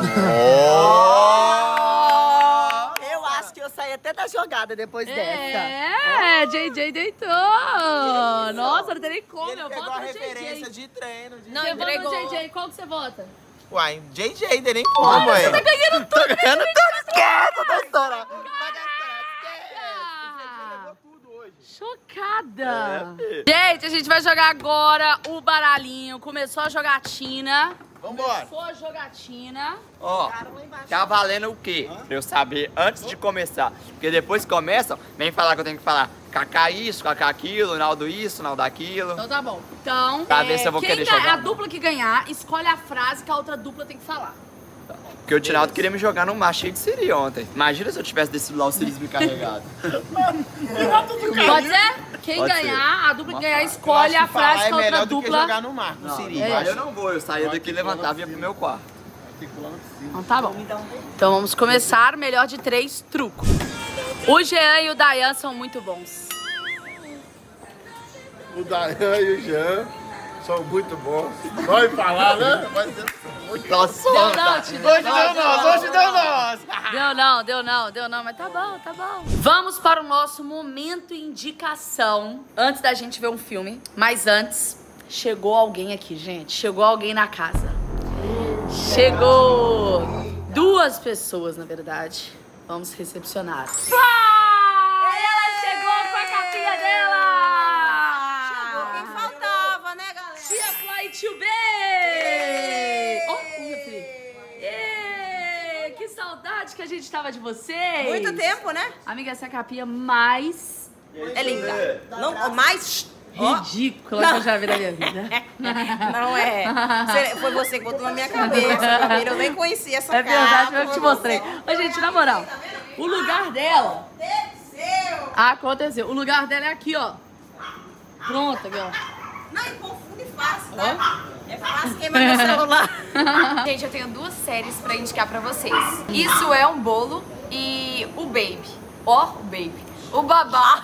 Eu acho que eu saí até da jogada depois dessa. É, JJ deitou. Nossa, não tem nem como. Ele Eu pegou voto a no referência JJ. de treino. Não, Você vota entregou. no JJ, qual que você vota? Uai, JJ, tem nem como, ué. Você tá ganhando tudo. Tô ganhando tudo, esquece da história. Chocada. Gente, a gente vai jogar agora o baralhinho. Começou a jogatina. Vambora. Começou a jogatina. Ó, tá valendo o quê? Pra eu saber antes de começar. Porque depois que começam, vem falar que eu tenho que falar Kaká isso, Kaká aquilo, Naldo isso, Naldo aquilo. Então tá bom. Então, Pra ver se eu vou quem querer ganhar, jogar. a dupla que ganhar, escolhe a frase que a outra dupla tem que falar. Porque o Tinaldo queria me jogar no mar cheio de siri ontem. Imagina se eu tivesse descido lá o sirismo carregado. Pode ser? Quem Pode ganhar, a dupla que ganhar, Eu escolhe acho a que falar frase que a é outra melhor do que dupla. jogar no mar, no Siri. Mas eu não vou, eu saía daqui, levantava e ia pro meu quarto. Então tá bom. Então vamos começar. Melhor de 3 trucos. O Jean e o Dayan são muito bons. O Dayan e o Jean são muito bons. Vai falar, né? Vai ser muito Nossa, Deu não, te deu Hoje deu nós, hoje deu nós. Deu não, mas tá bom. Vamos para o nosso momento indicação. Antes da gente ver um filme, mas antes, chegou alguém aqui, gente. Chegou alguém na casa. Chegou 2 pessoas, na verdade. Vamos recepcionar. Ela chegou com a capinha dela! Quem faltava, né, galera? Tia Fly Tio B! Ó, meu filho. Ê, que saudade que a gente tava de vocês! Muito tempo, né? Amiga, essa é a capinha mais É linda. Não, mais... ridícula que eu já vi na minha vida. Não é. Foi você que botou na minha cabeça, Camila. Eu nem conhecia essa É verdade, capa. eu te mostrei. Ô, gente, na moral, o lugar dela... Aconteceu. O lugar dela é aqui, ó. Pronto, aqui, ó. Não, e confunde fácil, tá? É fácil queimar meu celular. Gente, eu tenho 2 séries pra indicar pra vocês. Isso é um bolo e o Baby. Ó, o Baby. O Babá.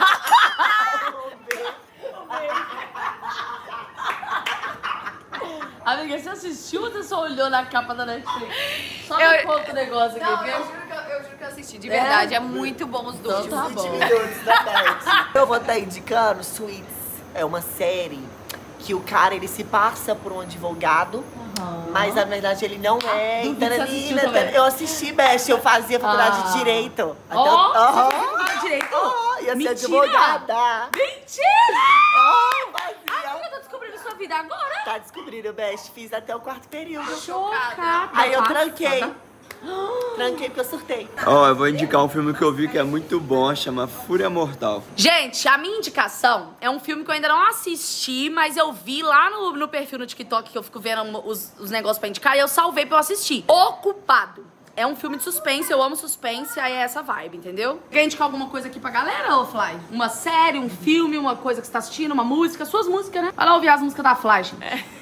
Amiga, você assistiu ou você só olhou na capa da Netflix? Só Eu- me conta o negócio aqui. Não, porque- eu juro que eu assisti, de verdade. É muito bom os dois. Então tá bom. Minutos da tarde. Eu vou estar indicando Suits. É uma série que o cara, ele se passa por um advogado, mas na verdade ele não é. Duvido que você assistiu Taranina, também. eu assisti, Best, eu fazia faculdade de Direito. Ó, Aham. você fez faculdade de Direito? Ia ser Mentira! advogada. Mentira! Fazia. Amiga, eu tô descobrindo sua vida agora. Tá descobrindo, Best. Fiz até o 4º período. Chocada. Aí eu Passada. tranquei. Tranquei porque eu surtei. Ó, eu vou indicar um filme que eu vi que é muito bom, chama Fúria Mortal. Gente, a minha indicação é um filme que eu ainda não assisti, mas eu vi lá no perfil no TikTok que eu fico vendo os negócios pra indicar e eu salvei pra eu assistir. Ocupado. É um filme de suspense, eu amo suspense, aí é essa vibe, entendeu? Quer indicar alguma coisa aqui pra galera, ô Fly? Uma série, um filme, uma coisa que você tá assistindo, uma música, suas músicas, né? Vai lá ouvir as músicas da Fly, gente.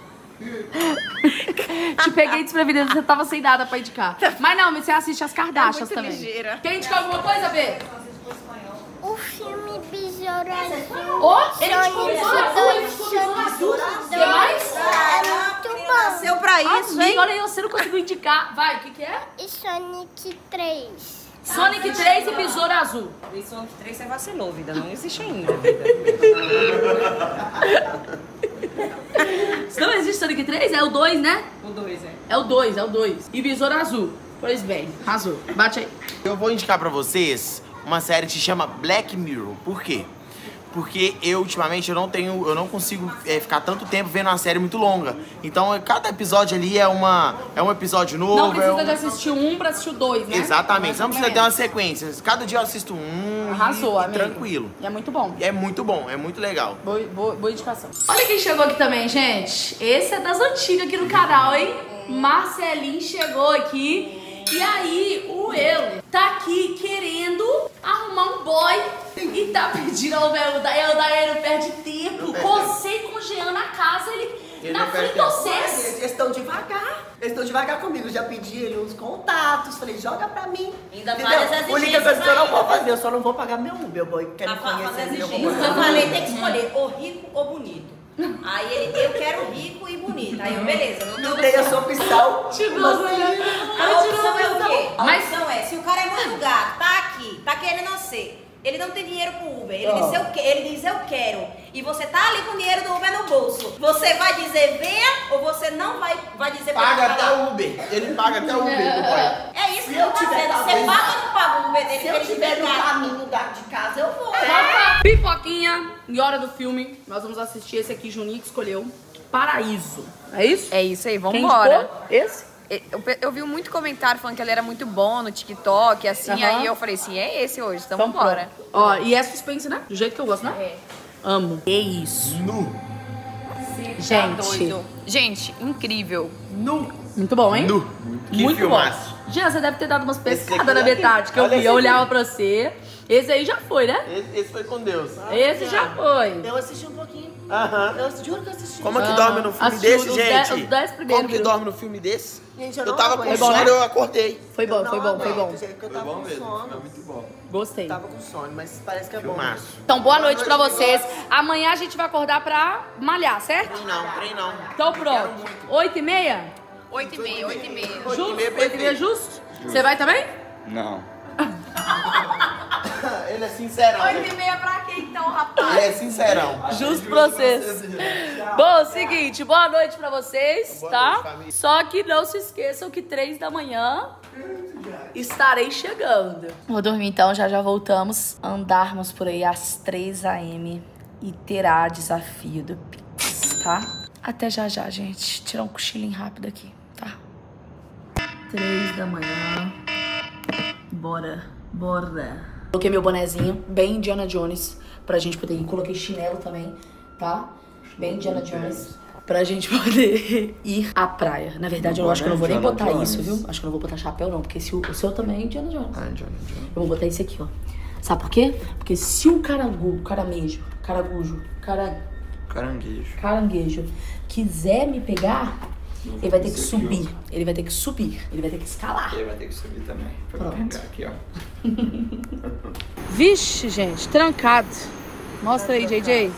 Te peguei desprevenida, você tava sem nada pra indicar. Mas não, mas você assiste as Kardashians também. ligeira. Quer indicar alguma coisa, Bê? O filme Besouro Azul. Ó, ele que mais? É muito bom. Nasceu pra isso, Amiga, hein? olha aí, você não conseguiu indicar. Vai, o que é? E Sonic 3. Sonic 3 e Besouro Azul. E Sonic 3 você vacilou, vida. Não existe ainda. Se não existe Sonic 3, é o 2, né? O 2, é. É o 2, é o 2. E Besouro Azul. Pois bem, arrasou. Bate aí. Eu vou indicar pra vocês uma série que se chama Black Mirror. Por quê? Porque eu, ultimamente, eu não consigo ficar tanto tempo vendo uma série muito longa. Então, cada episódio ali é um episódio novo. Não precisa é um... de assistir o 1 pra assistir o 2, né? Exatamente, você não precisa ter uma sequência. Cada dia eu assisto um Arrasou, e amigo. tranquilo. E é muito bom. E é muito bom, é muito legal. Boa indicação. Olha quem chegou aqui também, gente. Esse é das antigas aqui no canal, hein? Marcelinho chegou aqui. E aí, o Euler tá aqui querendo arrumar um boy e tá pedindo ao velho. O Daiane não perde tempo. Você com o Jean na casa, ele na frente de vocês. Eles estão devagar. Eles estão devagar comigo. Já pedi ele uns contatos. Falei, joga pra mim. Ainda várias exigências. A única coisa que eu não vou fazer, eu só não vou pagar meu Uber, boy. Quer me conhecer? Eu falei, tem que escolher ou rico ou bonito. Aí ele, eu quero rico e bonito. Aí eu, beleza. Não tem essa opção. A opção é o quê? A opção é, se o cara é muito gato, tá aqui, tá querendo ser. Ele não tem dinheiro pro Uber. Ele diz eu quero. E você tá ali com o dinheiro do Uber no bolso. Você vai dizer venha ou você não vai dizer paga até o Uber. Ele paga até o Uber do boy. É isso que eu tô dizendo. Você paga ou não paga o Uber dele? Se eu estiver no caminho de casa, eu vou. Pipoquinha, e hora do filme. Nós vamos assistir esse aqui, Juninho que escolheu. Paraíso. É isso? É isso aí, vambora. Esse? Eu vi muito comentário falando que ele era muito bom no TikTok, assim, aí eu falei assim, é esse hoje, então vambora. Ó, e é suspense, né? Do jeito que eu gosto, né? É. Amo. É isso. Nu. Gente, incrível. Nu. Muito bom, hein? Nu. Muito filmaço. bom. Jean, você deve ter dado umas pescadas na metade, que eu vi. Eu olhava pra você. Esse aí já foi, né? Esse foi com Deus. Esse já foi. Eu assisti um pouquinho. Eu juro que eu assisti. Como é que dorme no filme desse, gente? Os 10 primeiros. Como que dorme no filme desse? Gente, eu tava com sono, né? eu acordei. Foi bom. Eu tava com sono. Muito bom. Gostei. Tava com sono, mas parece que é bom. Filmaço. Então, boa noite pra vocês. Amanhã a gente vai acordar pra malhar, certo? Trem não. Então pronto. 8h30? 8h30. Justo? 8h30 justo? Você vai também? Não. Ele é sincerão. 8h30 pra quê então, rapaz? Ele é sincerão. Justo pra vocês. Bom, seguinte, boa noite pra vocês, tá? Só que não se esqueçam que 3 da manhã estarei chegando. Vou dormir então, já voltamos. Andarmos por aí às 3 AM e terá desafio do Pix, tá? Até já, gente. Tirar um cochilinho rápido aqui, tá? 3 da manhã. Bora. Coloquei meu bonezinho, bem Indiana Jones, pra gente poder ir. Coloquei chinelo também, tá? Bem Indiana Jones, pra gente poder ir à praia. Na verdade, eu acho que eu não vou nem botar isso, viu? Acho que eu não vou botar chapéu, não, porque o seu também é Indiana Jones. Eu vou botar esse aqui, ó. Sabe por quê? Porque se o caranguejo quiser me pegar, ele vai ter que subir. Ele vai ter que escalar. Ele vai ter que subir também. Pronto. Pegar aqui, ó. Vixe, gente, trancado. Mostra aí, JJ.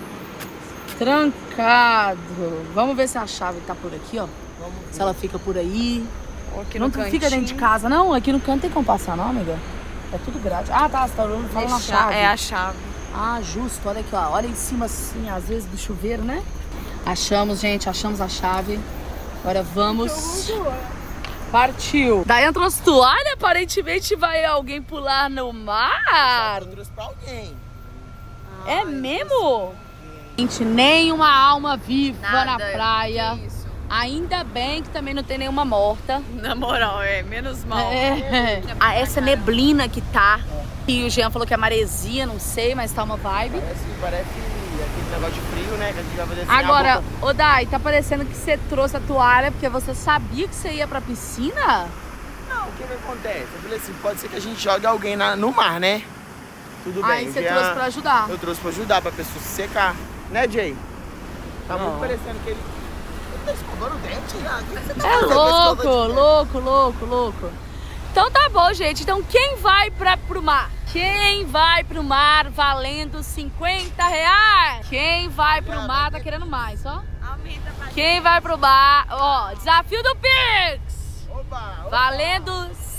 Trancado. Vamos ver se a chave tá por aqui, ó. Se ela fica por aí. Não fica dentro de casa, não? Aqui no canto tem como passar, não, amiga? É tudo grade. Ah, tá, você tá falando na chave. É a chave. Ah, justo. Olha aqui, ó. Olha em cima, assim, às vezes, do chuveiro, né? Achamos, gente. Achamos a chave. Agora vamos. Partiu. Daí trouxe toalha. Aparentemente vai alguém pular no mar. Eu trouxe pra alguém. É mesmo? Gente, nenhuma alma viva na praia. Isso. Ainda bem que também não tem nenhuma morta. Na moral, menos mal. Essa neblina que tá. E o Jean falou que é maresia, não sei, mas tá uma vibe. Parece aquele negócio de frio, né? Que a gente vai fazer assim. Agora, ô Dai, tá parecendo que você trouxe a toalha porque você sabia que você ia pra piscina? Não, o que acontece? Eu falei assim, pode ser que a gente jogue alguém no mar, né? Tudo bem. Aí você trouxe pra ajudar. Eu trouxe pra ajudar, pra pessoa se secar. Né, Jay? Tá muito parecendo que ele tá escovando o dente, já. O que você tá louco. Então tá bom, gente. Então quem vai pro mar? Quem vai pro mar valendo R$50? Quem vai pro mar tá querendo mais, ó. Aumenta pra Quem vai pro mar, ó, desafio do Pix. Valendo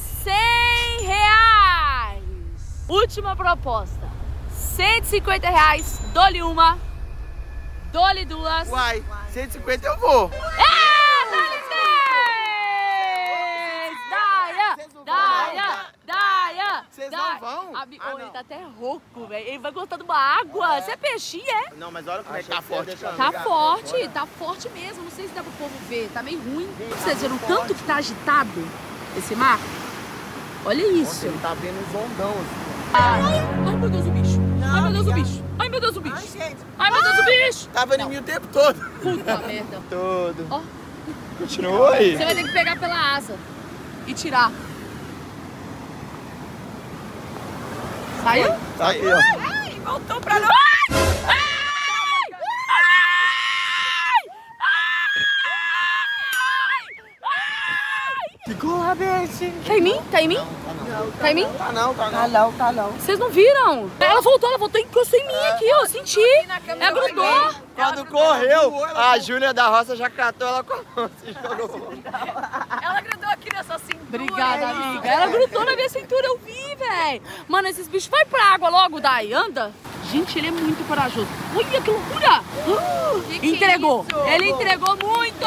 R$100. Última proposta. R$150. Dou-lhe uma. Dou-lhe duas. Uai, 150 eu vou. Dá-lhe 10! Daia! Vocês não vão? Ele tá até rouco, velho. Ele vai gostar de uma água. Você é peixinho, é? Não, mas olha como é que tá forte. Tá forte mesmo. Não sei se dá pro povo ver. Tá meio ruim. Vocês viram o tanto que tá agitado esse mar? Olha isso. Ele tá vendo uns ondão assim. Ai, meu Deus, o bicho. Ai, meu Deus, o bicho. Ai, meu Deus, o bicho. Ai, meu Deus, o bicho. Tava em mim o tempo todo. Puta merda. Todo. Ó. Continua aí. Você vai ter que pegar pela asa e tirar. Saiu? Tá aqui, ó. Ai, voltou pra nós. Ficou lá, Beth. Tá em mim? Tá em mim? Tá em mim? Tá não. Vocês não viram? Ela voltou e encostou em mim aqui, ó. Eu senti. Ela grudou. Quando correu, a Júlia da Roça já catou ela com a mão. Se jogou. Ela grudou aqui nessa cintura. Obrigada, amiga. Ela grudou na minha cintura, eu vi, velho. Mano, esses bichos vai pra água logo, Dai. Anda. Gente, ele é muito corajoso. Olha que loucura. Entregou. Ele entregou muito.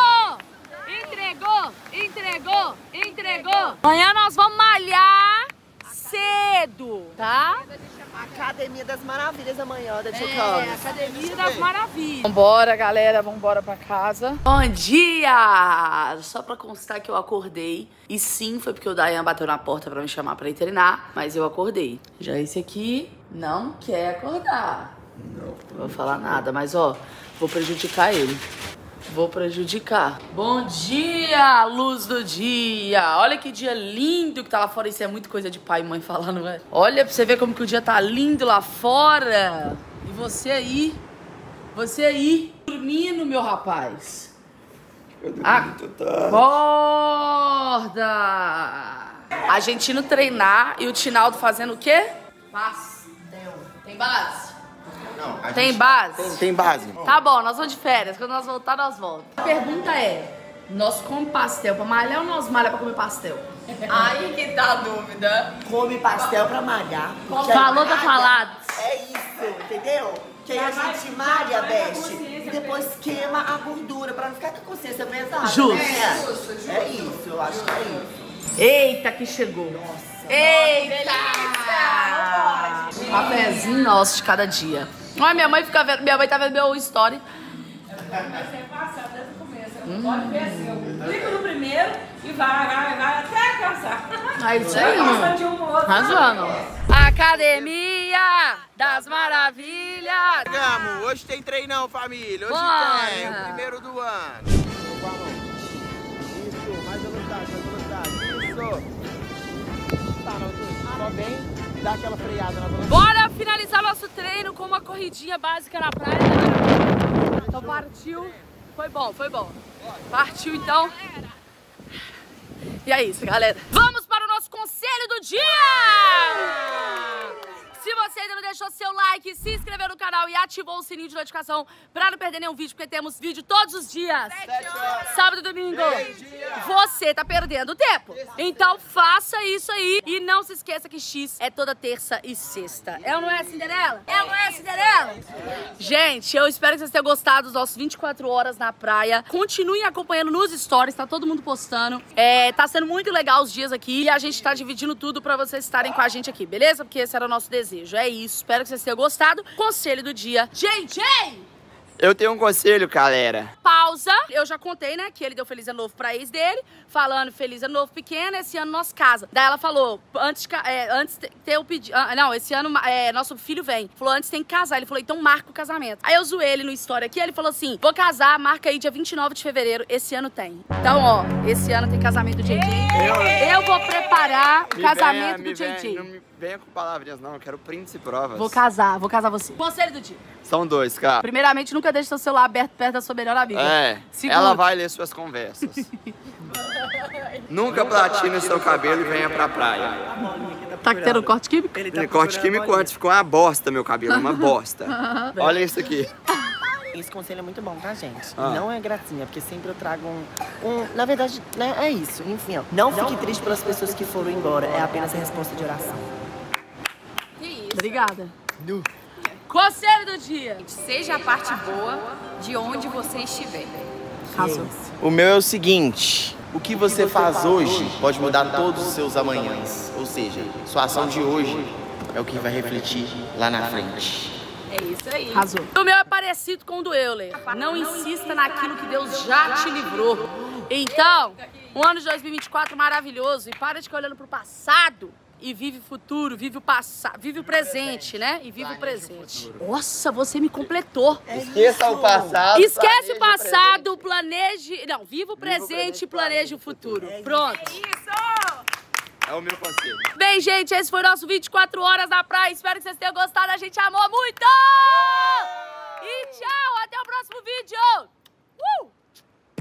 Entregou. Amanhã nós vamos malhar cedo, tá? Academia das Maravilhas amanhã, da Tio Camis. Academia das Maravilhas. Vambora, galera, vambora pra casa. Bom dia! Só pra constar que eu acordei. E sim, foi porque o Dayan bateu na porta pra me chamar pra ir treinar, mas eu acordei. Já esse aqui não quer acordar. Não vou falar nada, mas ó, vou prejudicar ele. Vou prejudicar. Bom dia, luz do dia. Olha que dia lindo que tá lá fora. Isso é muito coisa de pai e mãe falar, não é? Olha pra você ver como que o dia tá lindo lá fora. E você aí, dormindo, meu rapaz. Acorda. A gente indo treinar e o Tinaldo fazendo o quê? Pastel. Tem base? Não, tem base? Tem base. Tá bom, nós vamos de férias. Quando nós voltar, nós voltamos. A pergunta é, nós comemos pastel pra malhar ou nós malhamos pra comer pastel? Aí que tá a dúvida. Come pastel pra malhar. Falou, tá falado. É isso, entendeu? Que aí a gente malha, Beth, e depois queima a gordura pra não ficar com a consciência pesada. Justo. Né? É isso, eu acho que é isso. Eita, que chegou. Nossa. Eita! Cafézinho nosso de cada dia. Olha, minha mãe tá vendo meu story. Pode ver assim, clica no primeiro e vai até cansar. É isso aí, mano. Arrasando. Academia das Maravilhas. Chegamos, hoje tem treinão, família. Hoje tem, o primeiro do ano. Isso, mais velocidade. Isso. Tá, só bem, dá aquela freada na velocidade. Bora finalizar nosso treino com uma corridinha básica na praia. Então partiu. Foi bom. Partiu então. E é isso, galera. Vamos para o nosso conselho do dia! Se você ainda não deixou seu like, se inscreveu no canal e ativou o sininho de notificação pra não perder nenhum vídeo, porque temos vídeo todos os dias. 7 horas. Sábado e domingo. Você tá perdendo tempo. Então faça isso aí. E não se esqueça que X é toda terça e sexta. É ou não é, Cinderela? É ou não é, Cinderela? Gente, eu espero que vocês tenham gostado dos nossos 24 horas na praia. Continuem acompanhando nos stories, tá todo mundo postando. Tá sendo muito legal os dias aqui e a gente tá dividindo tudo pra vocês estarem com a gente aqui, beleza? Porque esse era o nosso desejo. É isso, espero que vocês tenham gostado. Conselho do dia, JJ! Eu tenho um conselho, galera. Pausa. Eu já contei, né, que ele deu feliz ano novo pra ex dele, falando feliz ano novo pequeno, esse ano nós casa. Daí ela falou, antes ter o pedido... não, esse ano nosso filho vem. Falou, antes tem que casar. Ele falou, então marca o casamento. Aí eu zoei ele no story aqui, ele falou assim, vou casar, marca aí dia 29 de fevereiro, esse ano tem. Então, ó, esse ano tem casamento do JJ. Eu vou preparar o casamento do JJ. Não me venha com palavrinhas, não, eu quero prints e provas. Vou casar você. Conselho do dia. São 2, cara. Primeiramente, nunca deixe seu celular aberto perto da sua melhor amiga. Segundo, ela vai ler suas conversas. Nunca platine o seu cabelo e venha pra praia. Tá tendo corte químico? Corte químico antes, ficou uma bosta meu cabelo, uma bosta. Olha isso aqui. Esse conselho é muito bom, tá, gente? Não é gracinha, porque sempre eu trago na verdade, né, é isso. Enfim, ó. Não fique triste pelas pessoas que foram embora. É apenas a resposta de oração. Que isso? Obrigada. Conselho do dia. Seja a parte boa de onde você estiver. O meu é o seguinte, o que você faz hoje pode mudar todos os seus amanhãs. Ou seja, sua ação de hoje é o que vai refletir lá na frente. É isso aí. Arrasou. O meu é parecido com o do Euler. Não insista naquilo que Deus já te livrou. Então, Um ano de 2024 maravilhoso. E para de ficar olhando pro passado. E vive o futuro, vive o passado, vive o presente, né? E vive o presente. Nossa, você me completou. Esqueça o passado. Esquece o passado, planeje... Não, viva o presente e planeje o futuro. Pronto. É isso! É o meu conselho. Bem, gente, esse foi o nosso 24 horas na praia. Espero que vocês tenham gostado. A gente amou muito! E tchau, até o próximo vídeo!